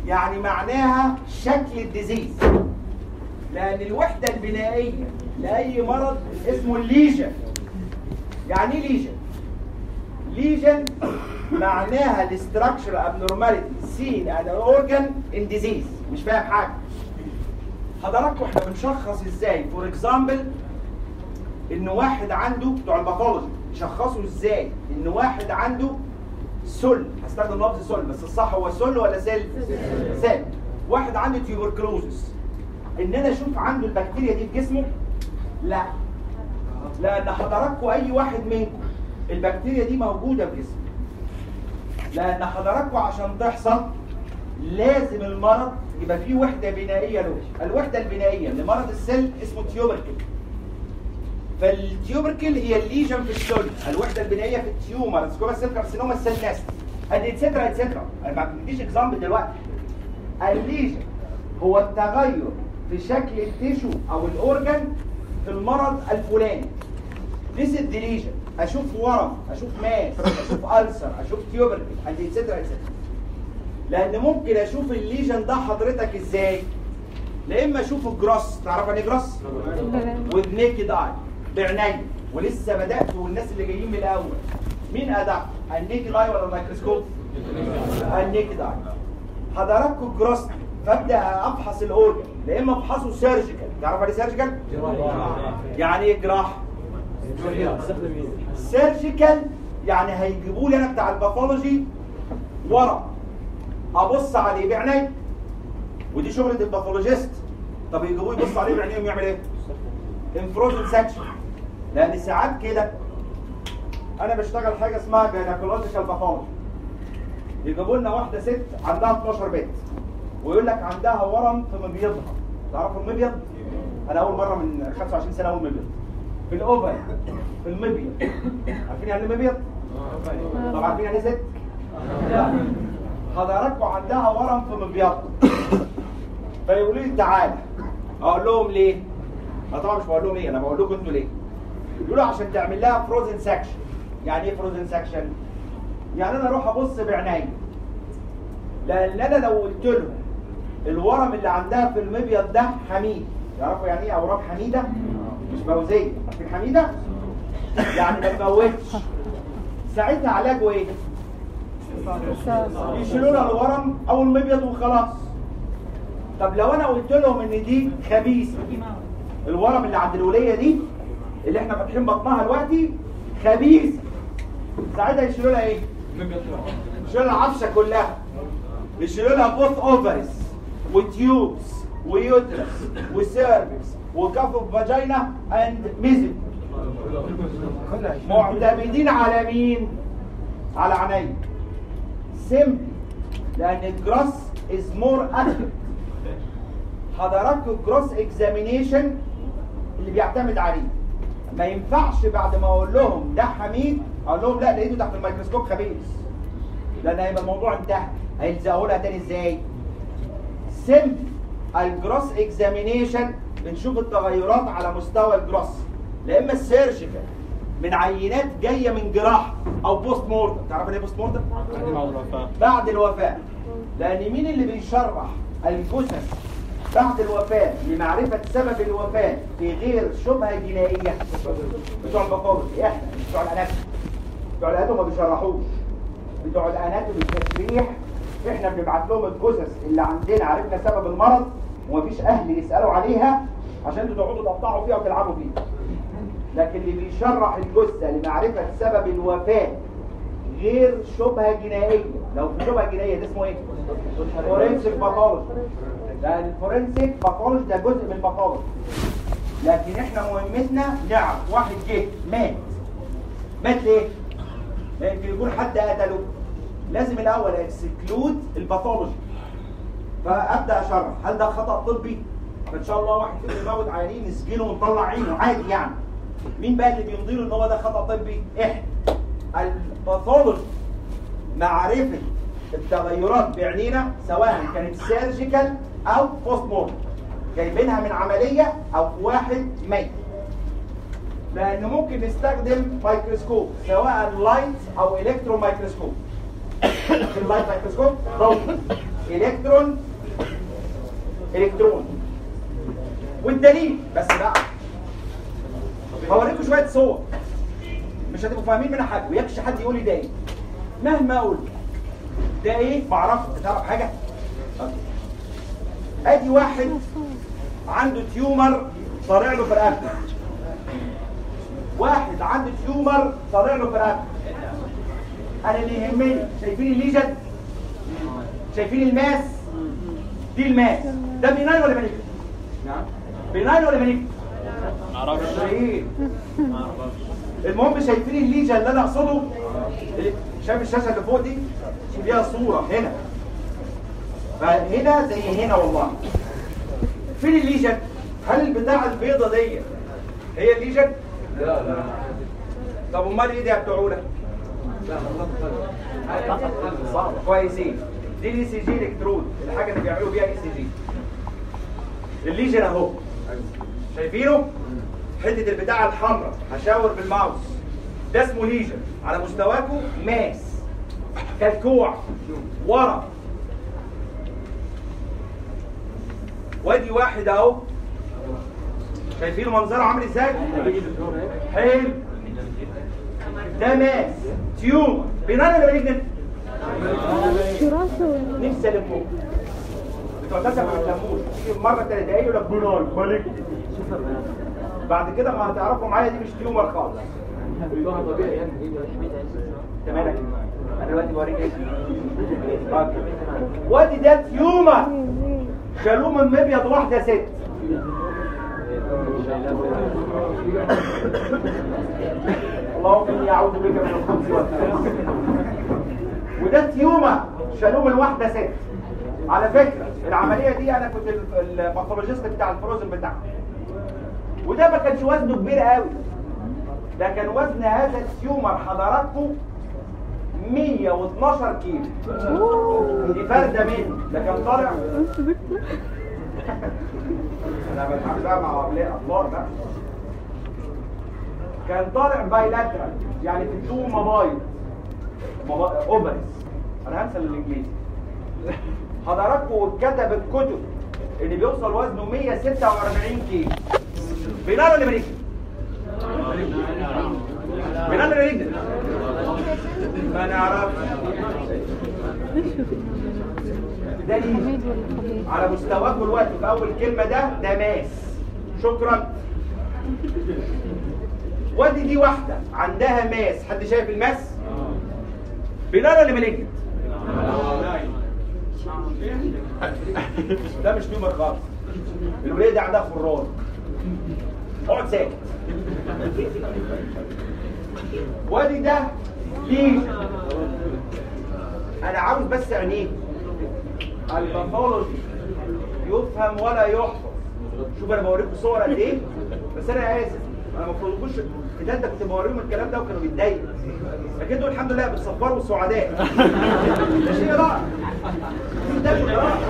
يعني معناها شكل الديزيز، لأن الوحدة البنائية لأي مرض اسمه الليجن. يعني ايه ليجن؟ ليجن معناها الاستراكشر ابنورماليتي سين ان اورجان ان ديزيز. مش فاهم حاجة. حضراتكم احنا بنشخص ازاي؟ فور اكزامبل ان واحد عنده بتوع الباثولوجي يشخصوا ازاي ان واحد عنده سل، هستخدم لفظ سل بس الصح هو سل ولا سل؟ سل. واحد عنده تيوبركلوزس، ان انا اشوف عنده البكتيريا دي في جسمه؟ لا، لان حضراتكم اي واحد منكم البكتيريا دي موجوده في جسمه، لان حضراتكم عشان تحصل لازم المرض يبقى فيه وحده بنائيه له. الوحده البنائيه لمرض السل اسمه تيوبركل. فالتيوبركل هي الليجن في السل، الوحده البنائيه في التيومر سكوما سيل كارسينوما السيل نست اتسترا اتسترا. انا ما بديش اكزامبل دلوقتي. الليجن هو التغير في شكل التيشو او الاورجن في المرض الفلاني. This is the lesion. اشوف ورم، اشوف ماس، اشوف ألسر، اشوف تيوبركل اتسترا اتسترا. لان ممكن اشوف الليجن ده حضرتك ازاي؟ لا اما اشوف الجراس، تعرف يعني جراس؟ with naked eye، بعيني. ولسه بدات والناس اللي جايين من الاول مين ادق؟ النيكد اي ولا الميكروسكوب؟ النيكد اي. حضراتكم جراس، فابدا افحص الاورجن، لا اما افحصه سيرجيكال. تعرف يعني سيرجيكال؟ يعني ايه جراح؟ سيرجيكال يعني هيجيبوا لي انا بتاع الباثولوجي ورم ابص عليه بعيني، ودي شغله الباثولوجيست. طب يجيبوه يبص عليه بعينيهم يعمل ايه؟ انفروزن سكشن. لان ساعات كده انا بشتغل حاجه اسمها جينيكولوجيكال باثولوجي. يجيبوا لنا واحده ست عندها اتناشر بنت ويقول لك عندها ورم في مبيضها. تعرفوا المبيض؟ انا اول مره من خمسة وعشرين سنه اول مبيض في الاوفر، في المبيض. عارفين يعني ايه مبيض؟ طب عارفين يعني ايه ست؟ لا. حضراتكم عندها ورم في مبيضها فيقولوا لي تعالى. اقول لهم ليه؟ انا طبعا مش بقول لهم ليه، انا بقول لكم انتوا ليه. يقولوا عشان تعمل لها فروزن سكشن. يعني ايه فروزن سكشن؟ يعني انا اروح ابص بعيني، لان انا لو قلت لهم الورم اللي عندها في المبيض ده حميد. يعرفوا يعني ايه اورام حميده؟ مش موزيه. عارفين حميده؟ يعني ما تموتش. ساعتها علاجه ايه؟ يشيلوا لها الورم او المبيض وخلاص. طب لو انا قلت لهم ان دي خبيثه، الورم اللي عند الوليه دي اللي احنا فاتحين بطنها دلوقتي خبيثه، ساعتها يشيلوا لها ايه؟ يشيلوا لها العفشه كلها، يشيلوا لها بوث اوفرز وتيوبس ويوترس وسيرفكس وكف فاجينا اند ميزل. معتمدين على مين؟ على عيني. سيمبلي لان الجراس از مور اكيوريت. حضراتكم الجراس اكزامينيشن اللي بيعتمد عليه ما ينفعش بعد ما اقول لهم ده حميد اقول لهم لا لقيته تحت الميكروسكوب خبيث، لان هيبقى الموضوع انتهى. هيلزقوا لها تاني ازاي؟ سيمبلي الجراس اكزامينيشن بنشوف التغيرات على مستوى الجراس، لا اما السيرجيكال من عينات جايه من جراحه او بوست مورتم. تعرف ايه بوست مورتم؟ بعد الوفاه. لان مين اللي بيشرح الجثث بعد الوفاه لمعرفه سبب الوفاه في غير شبهه جنائيه؟ بتوع الباثولوجي. احنا بتوع الاناتومي. بتوع الاناتومي ما بيشرحوش. بتوع الاناتومي التشريح احنا بنبعت لهم الجثث اللي عندنا عرفنا سبب المرض ومفيش اهل يسالوا عليها عشان انتوا تقعدوا تقطعوا فيها وتلعبوا فيها. لكن اللي بيشرح الجثه لمعرفه سبب الوفاه غير شبهه جنائيه، لو في شبهه جنائيه ده اسمه ايه؟ فورنسيك باثولوجي. لان الفورنسيك باثولوجي ده جزء من الباثولوجي. لكن احنا مهمتنا نعرف واحد جه مات. مات ليه؟ ما يمكن يكون حد قتله. لازم الاول اكسكلود الباثولوجي. فابدا اشرح هل ده خطا طبي؟ فان شاء الله واحد فينا يموت عيانين نسجنه ونطلع عينه عادي يعني. مين بقى اللي بيمضي له ان هو ده خطا طبي؟ احنا. الباثولوجي معرفه التغيرات بعينينا سواء كانت سيرجيكال او بوست مورتم، جايبينها من عمليه او واحد ميت. لان ممكن نستخدم ميكروسكوب سواء لايت او الكترون ميكروسكوب. في اللايت ميكروسكوب ضوئي، الكترون الكترون. والدليل بس بقى هوريكم شويه صور مش هتبقوا فاهمين منها حاجه، ويكش حد يقول لي ده ايه. مهما اقول ده ايه معرفش. انت تعرف حاجه؟ ادي واحد عنده تيومر طالع له في رقبته، واحد عنده تيومر طالع له في رقبته. انا اللي يهمني شايفين الليجن؟ شايفين الماس؟ دي الماس. ده بيناين ولا مالجنت؟ نعم بيناين ولا مالجنت؟ معرفش ايه. المهم شايفين الليجن اللي انا اقصده؟ شايف الشاشه اللي فوق دي؟ فيها صوره هنا، فهنا زي هنا والله. فين الليجن؟ هل البتاعه البيضه دي هي الليجن؟ لا لا. طب امال ايه دي يا بتوع اولى؟ صح كويسين. دي الاي سي جي الكترود، الحاجه اللي بيعملوا بيها اي سي جي. الليجن اهو شايفينه؟ حته البتاعه الحمراء هشاور بالماوس، ده اسمه ليجن. على مستواكم ماس كالكوع ورا. وادي واحد اهو، شايفين منظره عامل ازاي؟ حلو. ده ماس تيومر بيناين ولا مالجنت؟ نفسي الفوق بتوع تسع ما بيفهموش. تيجي مره ثلاث دقايق يقول لك بيناين مالجنت، بعد كده ما هتعرفوا معايا دي مش تيومر خالص. انت مالك؟ انا دلوقتي بوريك ايه؟ وادي ده تيومر شالوه من مبيض واحده ست. اللهم اني اعوذ بك من الخبث والخبث. وده تيومر شالوه من واحده ست. على فكره العمليه دي انا كنت الباثولوجيست بتاع الفروزن بتاعها، وده ما كانش وزنه كبير قوي، ده كان وزن هذا التيومر حضراتكم مية واتناشر كيلو. دي فرده منه، ده كان طالع انا بتعامل بقى مع اولياء اطفال بقى. كان طالع بايلاترال يعني في التو مبايض اوفرز. انا هنسى الانجليزي. حضراتكم كتب الكتب اللي بيوصل وزنه مية وستة واربعين كيلو. بيناين ولا مالجنت؟ بيناين ولا مالجنت؟ ما نعرفش. ده ليه؟ على مستواكم الوقت في اول كلمه ده ده ماس. شكرا. وادي دي واحده عندها ماس. حد شايف الماس؟ بيناين ولا مالجنت؟ ده مش تيومر خالص. الوليه دي عندها خراج. اقعد ساكت. وادي ده ليه؟ انا عاوز بس عينيك. الباثولوجي يفهم ولا يحفظ. شوف انا بوريكم صور قد ايه، بس انا اسف انا ما بفرضكوش. كده انت كنت بوريهم الكلام ده وكانوا بيتضايقوا، لكن دول الحمد لله بتصفروا سعداء. ده شيء رائع. ده شيء رائع.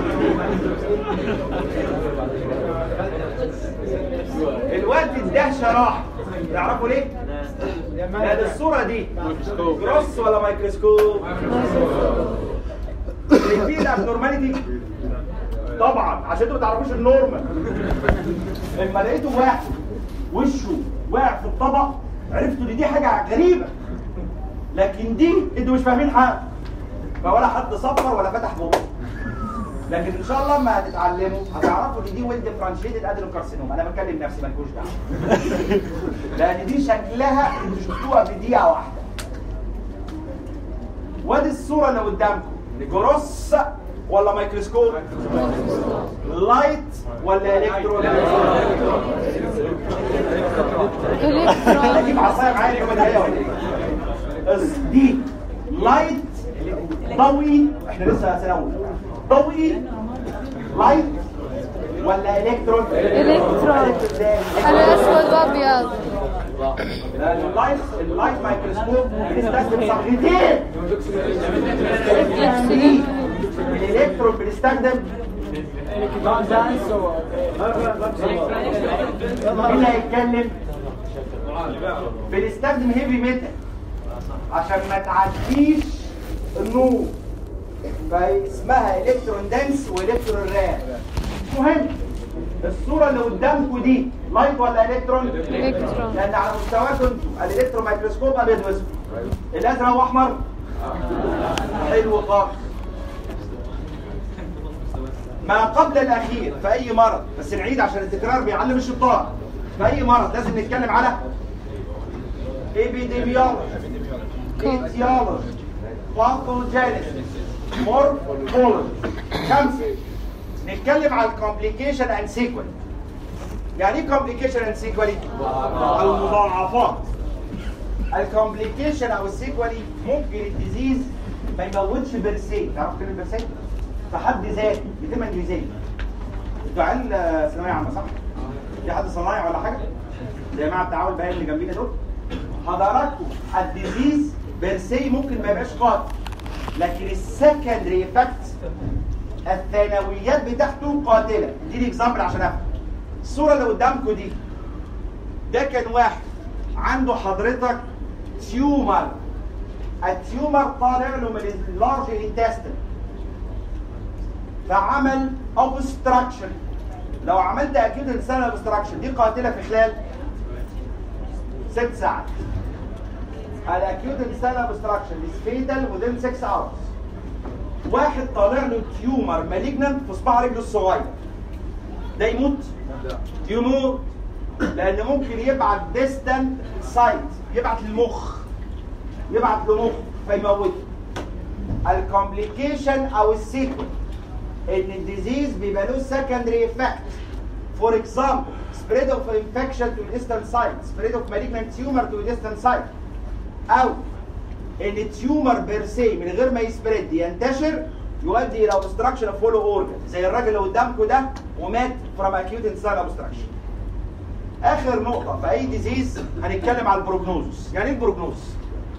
الوقت الدهشه راح. تعرفوا ليه؟ لان الصوره دي جروس ولا مايكروسكوب؟ في الابنورماليتي طبعا عشان انتوا ما تعرفوش النورمال. لما لقيته واحد وشه واقع في الطبق عرفتوا ان دي حاجه غريبه، لكن دي انتوا مش فاهمين حاجه، فولا حد صفر ولا فتح بقه. لكن ان شاء الله لما هتتعلموا هتعرفوا ان دي ويل ديفرنشيتد ادينوكارسينوما. انا بكلم نفسي مالكوش دعوه، لان دي شكلها انتوا شفتوها في دقيقه واحده. وادي الصوره اللي قدامكم جروس ولا مايكروسكوب؟ لايت ولا الكترون؟ اجيب عصايه معايا كمان هي ولا ايه؟ دي لايت ضوئي. احنا لسه ثانوي. ضوئي لايت ولا الكترون؟ الكترون. انا اسود وابيض. اللايت اللايت مايكروسكوب بنستخدم صبغتين. الالكترون بنستخدم مين اللي هيتكلم؟ بنستخدم هيفي ميتال عشان ما تعديش النور. فاسمها الكترون دنس والكترون رير. مهم الصوره اللي قدامكم دي لايت ولا الكترون؟ الكترون. لان على مستواكم انتوا الالكترون ميكروسكوب ابيض واسود، الازرق واحمر. حلو خالص. ما قبل الاخير في اي مرض، بس نعيد عشان التكرار بيعلم الشطار. في اي مرض لازم نتكلم على epidemiology، etiology، pathogenesis، morphology. خمسه نتكلم على الكومبليكيشن اند سيكوال. يعني ايه كومبليكيشن اند سيكوالي؟ المضاعفات. الكومبليكيشن او السيكوالي ممكن الديزيز ما يموتش بيرسي. تعرف كلمه بيرسي؟ في حد ذاته بتبقى انجليزيه. انتوا عيال ثانويه عامه صح؟ في حد صنايع ولا حاجه؟ زي مع التعاون بقى اللي جنبينا دول. حضراتكم الديزيز بيرسي ممكن ما يبقاش قاتل، لكن السكندري افكت الثانويات بتاعته قاتله. اديني اكزامبل عشان افهم. الصوره اللي قدامكم دي ده كان واحد عنده حضرتك تيومر. التيومر طالع له من اللارج انتستين فعمل اوبستراكشن. لو عملت اكيد انسان اوبستراكشن دي قاتله في خلال ست ساعات. الاكيوت انسان اوبستراكشن از فيتال within ستة hours. واحد طالع له تيومر مالجنانت في صباع رجله الصغير، ده يموت؟ يموت، لان ممكن يبعت ديستنت سايت، يبعت للمخ، يبعت لمخ فيموته. الكومبليكيشن او السيكول ان الديزيز بيبقى له سكندري افكت. فور اكزامبل spread of infection to a distant site، spread of malignant tumor to a distant site، او ان التيومر بيرسي من غير ما يسبريد ينتشر يؤدي الى obstruction of hollow organ زي الراجل اللي قدامكم ده ومات from acute intestinal obstruction. اخر نقطه في اي ديزيز هنتكلم على البروجنوزس. يعني ايه البروجنوزس؟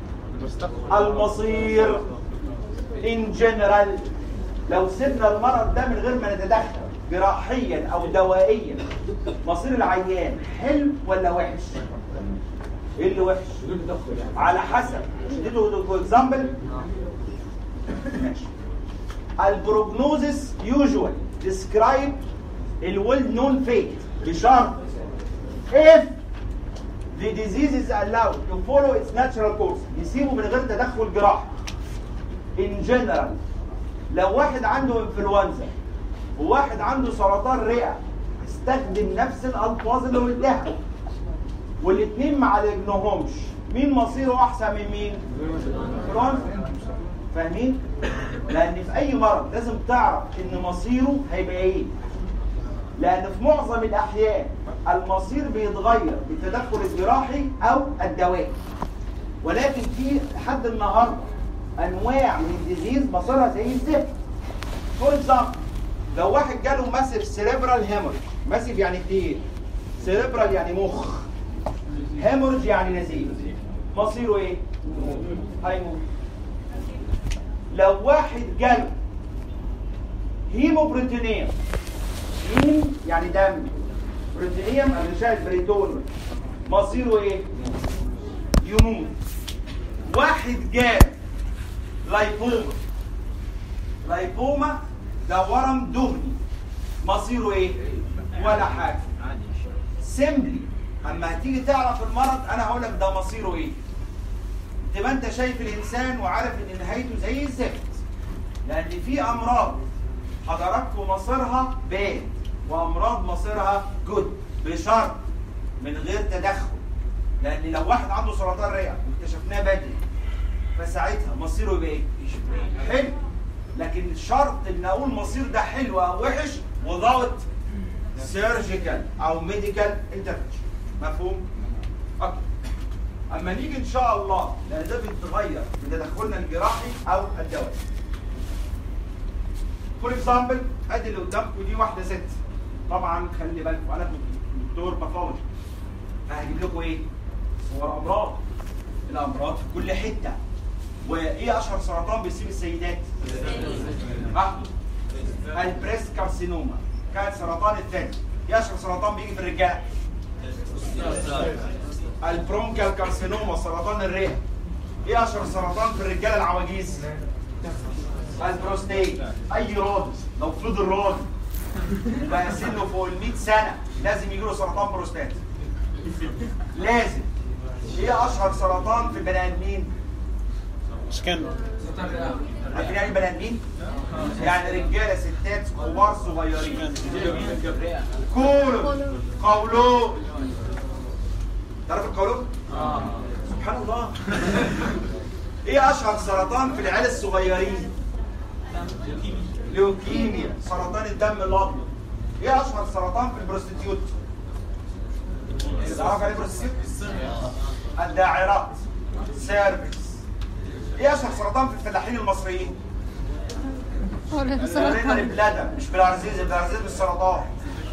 المصير ان جنرال. لو سيبنا المرض ده من غير ما نتدخل جراحيا او دوائيا، مصير العيان حلو ولا وحش؟ ايه اللي وحش؟ على حسب شدته. اكزامبل ماشي. البروجنوزس يوجوال ديسكرايب الويل نون فيت بشرط if the disease is allowed to follow its natural course. يسيبه من غير تدخل جراحي. in general لو واحد عنده انفلونزا وواحد عنده سرطان رئه استخدم نفس الالفاظ اللي قلتها والاثنين ما عالجناهمش، مين مصيره احسن من مين؟ انفلونزا. فاهمين؟ لان في اي مرض لازم تعرف ان مصيره هيبقى ايه. لان في معظم الاحيان المصير بيتغير بالتدخل الجراحي او الدوائي، ولكن في لحد النهارده انواع من الديزيز مصيرها زي الزفت. فور اكزامبل لو واحد جاله ماسيف سيريبرال هيموريج، ماسيف يعني كتير، سيريبرال يعني مخ، هيموريج يعني نزيف، مصيره ايه؟ هيموت. لو واحد جاله هيموبروتينيوم، هيم يعني دم، بروتينيوم الغشاء البريتوني، مصيره ايه؟ يموت. واحد جاله لايبوما، لايبوما ده ورم دهني، مصيره ايه؟ ولا حاجه. سيمبلي اما هتيجي تعرف المرض انا هقول لك ده مصيره ايه. تبقى انت شايف الانسان وعارف ان نهايته زي الزفت. لان في امراض حضراتكم مصيرها باد وامراض مصيرها جود بشرط من غير تدخل. لان لو واحد عنده سرطان رئه واكتشفناه بدري فساعتها مصيره يبقى ايه؟ حلو. لكن شرط ان اقول مصير ده حلو او وحش without surgical او medical intervention. مفهوم؟ اوكي. اما نيجي ان شاء الله لان ده بيتغير بتدخلنا الجراحي او الدوائي. فور اكزامبل ادي اللي قدامكم دي واحده ست. طبعا خلي بالكم انا دكتور باثولوجي فهجيب لكم ايه؟ صور امراض. الامراض في كل حته. وايه اشهر سرطان بيصيب السيدات؟ ها؟ البريست كارسينوما كان سرطان الثدي. ايه اشهر سرطان بيجي في الرجال؟ البرونكال كارسينوما سرطان الرئه. ايه اشهر سرطان في الرجاله العواجيز؟ البروستيت. اي راجل لو فضل راجل بقى سنه فوق ال مية سنه لازم يجي له سرطان بروستات. لازم. ايه اشهر سرطان في البني ادمين؟ سكن. عارفين يعني بني ادمين؟ يعني رجاله ستات كبار صغيرين. كولون، قولون. تعرف القولون؟ اه سبحان الله. ايه اشهر سرطان في العيال الصغيرين؟ ليوكيميا، سرطان الدم الابيض. ايه اشهر سرطان في البروستيتيوت؟ تعرف يعني بروستيتيوت؟ الداعرات، سيرفكس. ايه اشهر سرطان في الفلاحين المصريين؟ الرينال بلادر، مش بالعرزيز، العرزيز بالسرطان.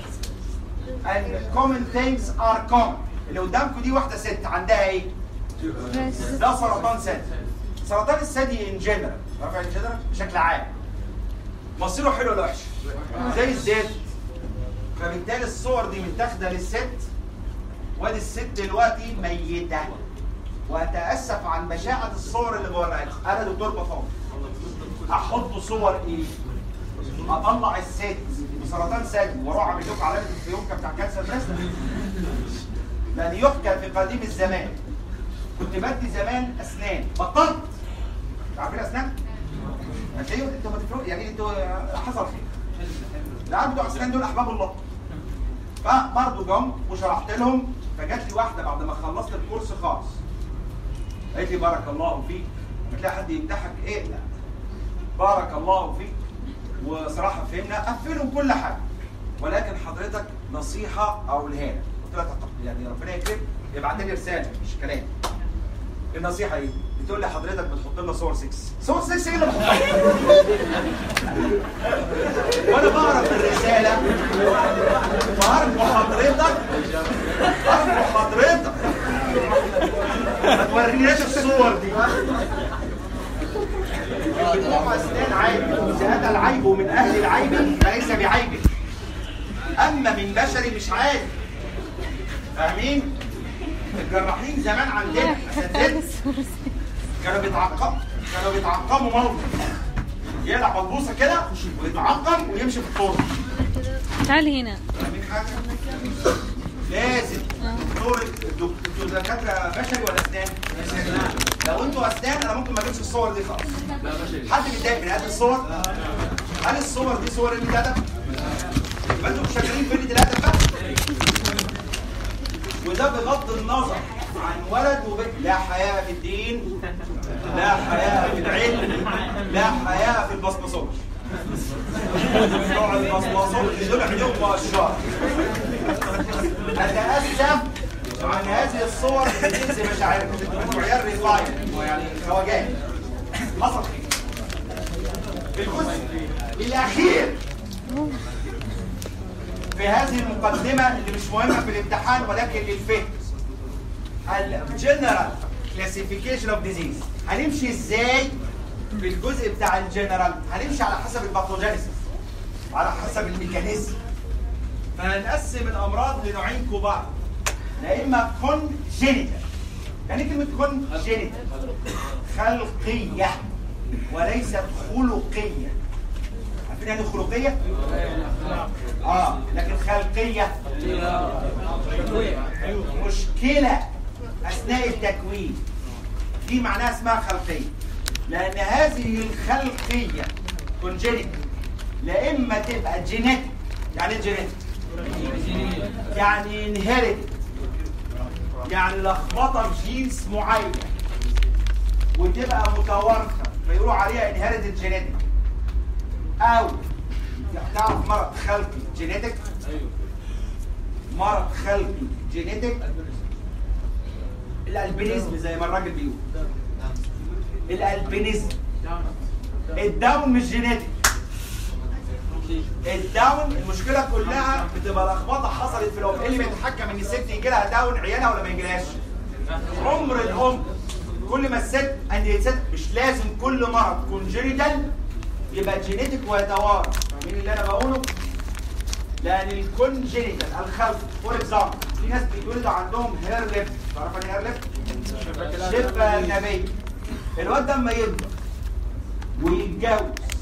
and common things are common. اللي قدامكم دي واحده ست عندها ايه؟ ده سرطان ثدي. سرطان الثدي ان جنرال، عارف ان جنرال بشكل عام مصيره حلو ولا وحش؟ زي الزيت. فبالتالي الصور دي متاخده للست، وادي الست دلوقتي ميته. واتاسف عن بشاعه الصور اللي بوريها لكم. انا دكتور بطاطا احط صور ايه؟ اطلع الست بسرطان ثدي واروح اعمل لكم علامه الفيونكه بتاع كانسر بريست. لان يحكى في قديم الزمان كنت بدي زمان اسنان، بطلت. عارفين اسنان؟ هتلاقيهم انتوا ما تفرقوا يعني انتوا حصل خير. العيال بتوع اسنان دول احباب الله. فبرضه جم وشرحت لهم، فجات لي واحده بعد ما خلصت الكورس خالص قالت لي بارك الله فيك. بتلاقي حد يمدحك ايه؟ لا بارك الله فيك. وصراحه فهمنا قفلهم كل حاجه، ولكن حضرتك نصيحه اقولها لك. قلت لها طب يعني ربنا يكرمك ابعت لي رساله مش كلام. النصيحه ايه؟ بتقول لي حضرتك بتحط لنا صور سكس. صور سكس ايه اللي بحطها؟ وانا بقرا في الرساله فارجو حضرتك ارجو حضرتك ما توريناش الصور دي. بتوع اسنان عيب، اذا اتى العيب من اهل العيب فليس بعيب، اما من بشري مش عيب. فاهمين؟ الجراحين زمان عندنا كانوا بيتعقموا كانوا بيتعقموا موت، يلعب بلبوسه كده ويتعقم ويمشي في الطرق. تعال هنا. فاهمين حاجه؟ لازم دكتور انتوا دكاتره بشري ولا اسنان؟ لو انتوا اسنان انا ممكن ما اجيبش الصور دي خالص. حد بيتضايق من هذه الصور؟ هل الصور دي صور قله ادب؟ يبقى انتوا مش شغالين في قله الادب بقى. وده بغض النظر عن ولد وبنت. لا حياء في الدين، لا حياء في العلم، لا حياء في البصمصوش. بتوع البصمصوش دول عندهم مؤشرات. اتاسف عن هذه الصور اللي بتنزل مشاعركم. انتوا عيال ريفاين يعني خواجات. حصل خير. في الجزء الاخير في هذه المقدمة اللي مش مهمة في الامتحان ولكن للفهم، الجنرال كلاسيفيكيشن اوف ديزيز. هنمشي ازاي في الجزء بتاع الجنرال؟ هنمشي على حسب الباثوجينيسيس، على حسب الميكانيزم. فهنقسم الامراض لنوعين كبار، يا اما كونجينيتال. يعني كلمة كونجينيتال خلقية وليست خلقية. عارفين يعني خلقية؟ اه لكن خلقية مشكلة أثناء التكوين، دي معناها اسمها خلقية. لأن هذه الخلقية كونجينيتال لا إما تبقى جينيتك. يعني ايه جينيتك؟ يعني انهيرتد، يعني لخبطة في جينس معين وتبقى متوارثة فيقولوا عليها انهيرتد جينيتك. أو تعرف مرض خلقي جينيتك؟ مرض خلقي جينيتك. الالبينيزم زي ما الراجل بيقول، الالبينيزم. الداون مش جينيتك. الداون المشكله كلها بتبقى لخبطه حصلت في الام. ايه اللي بيتحكم ان الست يجي لها داون عيالها ولا ما يجيلهاش؟ عمر الام. كل ما الست عند الست مش لازم كل مرض كونجينيتال يبقى جينيتك ويتوارث. فاهمين اللي انا بقوله؟ لان الكونجينيتال الخلق فور اكزامبل في ناس بيتولدوا عندهم هير ليب. تعرف يعني هير ليب؟ شبه اجنبيه. الواد ده اما يكبر ويتجوز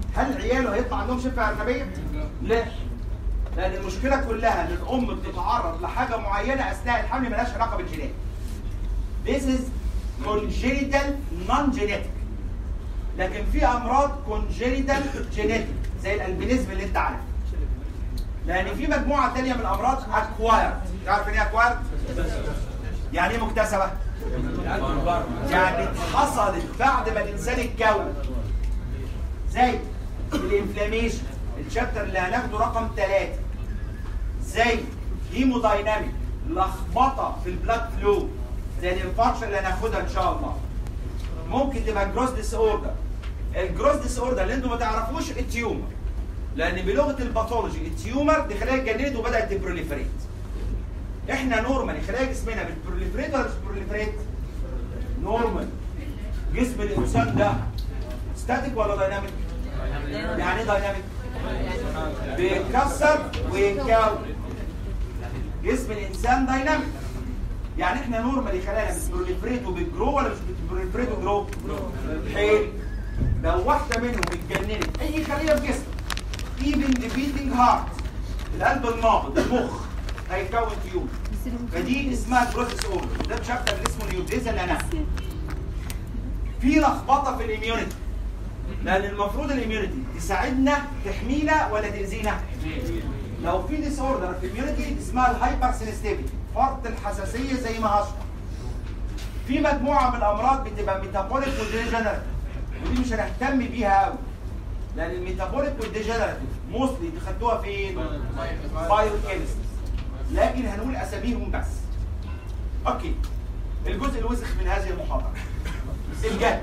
هل عياله هيطلع عندهم شفه ارنبيه؟ لا. لان المشكله كلها ان الام بتتعرض لحاجه معينه اثناء الحمل مالهاش علاقه بالجينات. This is congenital non-genetic. لكن في امراض congenital genetic زي الالبينيزم اللي انت عارفه. لان في مجموعه ثانيه من الامراض acquired. تعرف يعني ايه acquired؟ يعني ايه مكتسبه؟ يعني حصلت بعد ما الانسان اتكون. زي الانفلاميشن الشابتر اللي هناخده رقم ثلاثة. زي هيمودايناميك لخبطه في البلاد فلو زي الانفاركشن اللي هناخدها ان شاء الله. ممكن تبقى جروس ديس اوردر. الجروس ديس اوردر اللي انتم ما تعرفوش التيومر. لان بلغه الباثولوجي التيومر دي خلايا اتجننت وبدات تبروليفريت. احنا نورمالي خلايا جسمنا بتبروليفريت ولا مش بتبروليفريت؟ نورمال. جسم الانسان ده ستاتيك ولا دايناميك؟ يعني ايه دايناميك؟ بيتكسر ويتكون. جسم الانسان دايناميك. يعني احنا نورمالي خلايا بتبروليفريت وبتجرو ولا مش بتبروليفريت وجرو؟ حلو. لو واحده منهم اتجننت اي خليه في جسمك even the beating heart القلب النابض المخ هيكون تيوب. فدي اسمها جروس اوردر. وده الشابتر اللي اسمه اليوبليزا اللي هناخده. في لخبطه في الاميونيتي. لان المفروض الاميونيتي تساعدنا تحمينا ولا تاذينا؟ لو في ديس اوردر في الاميونيتي اسمها الهايبر سنسيتيفيتي فرط الحساسيه زي ما هشرح. في مجموعه من الامراض بتبقى ميتابوليك وديجنراتيف ودي مش هنهتم بيها قوي. لان الميتابوليك والديجنراتيف موستلي خدتوها فين؟ بايو كيمستري. لكن هنقول اساميهم بس. اوكي. الجزء الوسخ من هذه المحاضره الجدول.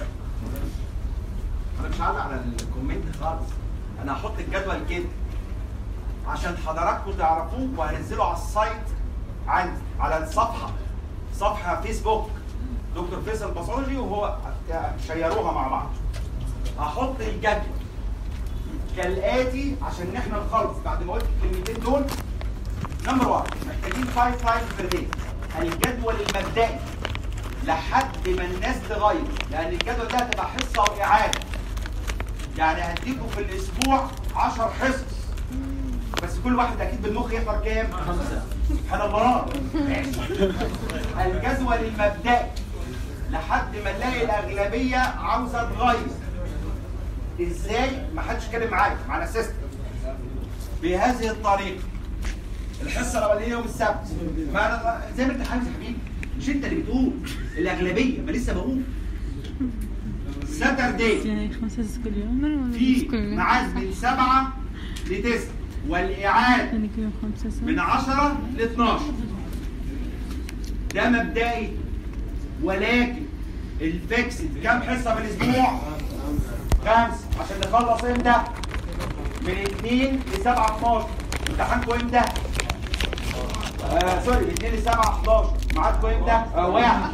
انا مش هعلق على الكومنت خالص. انا هحط الجدول كده عشان حضراتكم تعرفوه وهنزله على السايت عندي على الصفحه صفحه فيسبوك دكتور فيصل باثولوجي وهو شيروها مع بعض. هحط الجدول كالاتي عشان احنا نخلص بعد ما قلت الكلمتين دول. نمبر واحد محتاجين فايف تايمز بير داي. الجدول المبدئي لحد ما الناس تغير. لان الجدول ده هتبقى حصه واعاده. يعني هديكم في الاسبوع عشر حصص. بس كل واحد اكيد بالمخ يحضر كام؟ خمسه. سبحان الله. الجدول المبدئي لحد ما نلاقي الاغلبيه عاوزه تغير. ازاي؟ ما حدش اتكلم معايا معانا سيستم. بهذه الطريقه. الحصه الاولانيه يوم السبت. ما زي ما انت حاسس يا حبيبي. مش انت اللي بتقول الاغلبيه ما لسه بقول. ساتردي في ميعاد من سبعة لتسعة والاعاده من عشرة ل اتناشر. ده مبدئي. ولكن الفيكسد كام حصه في الاسبوع؟ خمسه. عشان نخلص امتى؟ من اتنين ل سبعة اتناشر. امتحانكم امتى؟ آه سوري من اتنين ل سبعة حداشر. ميعادكم امتى؟ آه واحد.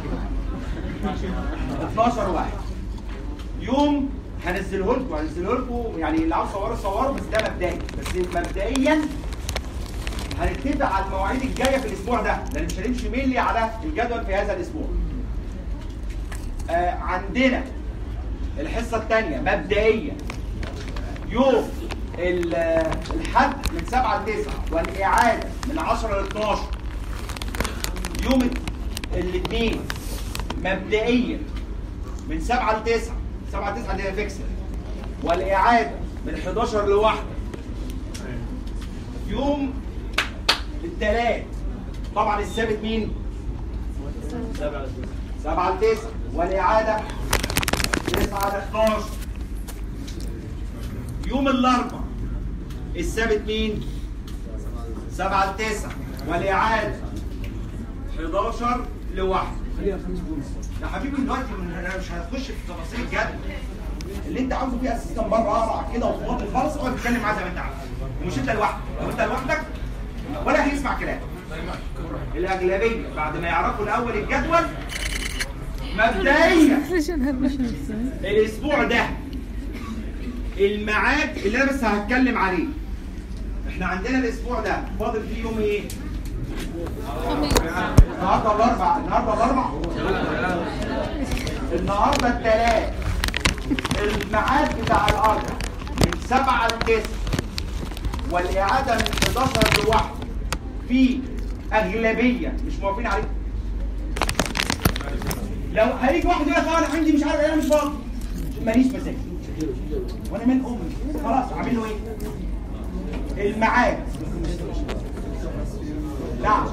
اتناشر واحد. يوم هنزله لكم هنزله لكم يعني اللي عاوز صوره صوره بس ده مبدئي. بس مبدئيا هنتفق على المواعيد الجايه في الاسبوع ده لان مش هنمشي ملي على الجدول في هذا الاسبوع. آه عندنا الحصه الثانيه مبدئيا يوم الحد من سبعة ل تسعة والاعاده من عشرة ل اتناشر. يوم الاثنين مبدئيا من سبعة ل تسعة. سبعة ل تسعة دي فيكسد والاعاده من حداشر ل واحدة. يوم الثلاث طبعا السبت مين؟ سبعة ل تسعة والاعاده تسعة ل اتناشر. يوم الاربعاء السبت مين؟ سبعة ل تسعة والاعاده حداشر ل واحدة. يا حبيبي دلوقتي انا مش هنخش في تفاصيل الجدول. اللي انت عاوزه فيه اساسا بره اقرع كده وفوضي خالص اقعد تتكلم معاه زي ما انت عاوز. ومش انت لوحدك. لو انت لوحدك ولا هيسمع كلام. الاغلبيه بعد ما يعرفوا الاول الجدول مبدئيا الاسبوع ده الميعاد اللي انا بس هتكلم عليه. احنا عندنا الاسبوع ده فاضل فيه يوم ايه؟ النهارده الاربعاء. النهارده الاربعاء. النهارده الثلاث. الميعاد بتاع الاربعاء سبعة لتسعة والإعادة من حداشر لواحد في أغلبية مش موافقين عليه. لو هيجي واحد يقول لك اه انا عندي مش عارف ايه انا مش فاضي ماليش مزاج وانا من امي خلاص اعمل له ايه؟ الميعاد. نعم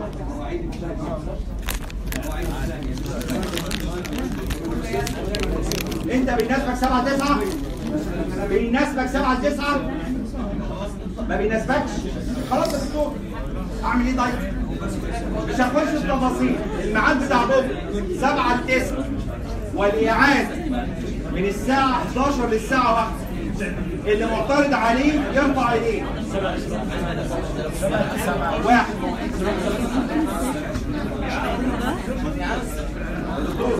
انت بيناسبك سبعة تسعة؟ بيناسبك سبعة تسعة؟ ما بيناسبكش؟ خلاص يا دكتور اعمل ايه طيب؟ مش هخش في التفاصيل. الميعاد بتاع بكره سبعة لتسعة والاعاده من الساعه حداشر للساعه واحدة. اللي معترض عليه يرفع ايديه. واحد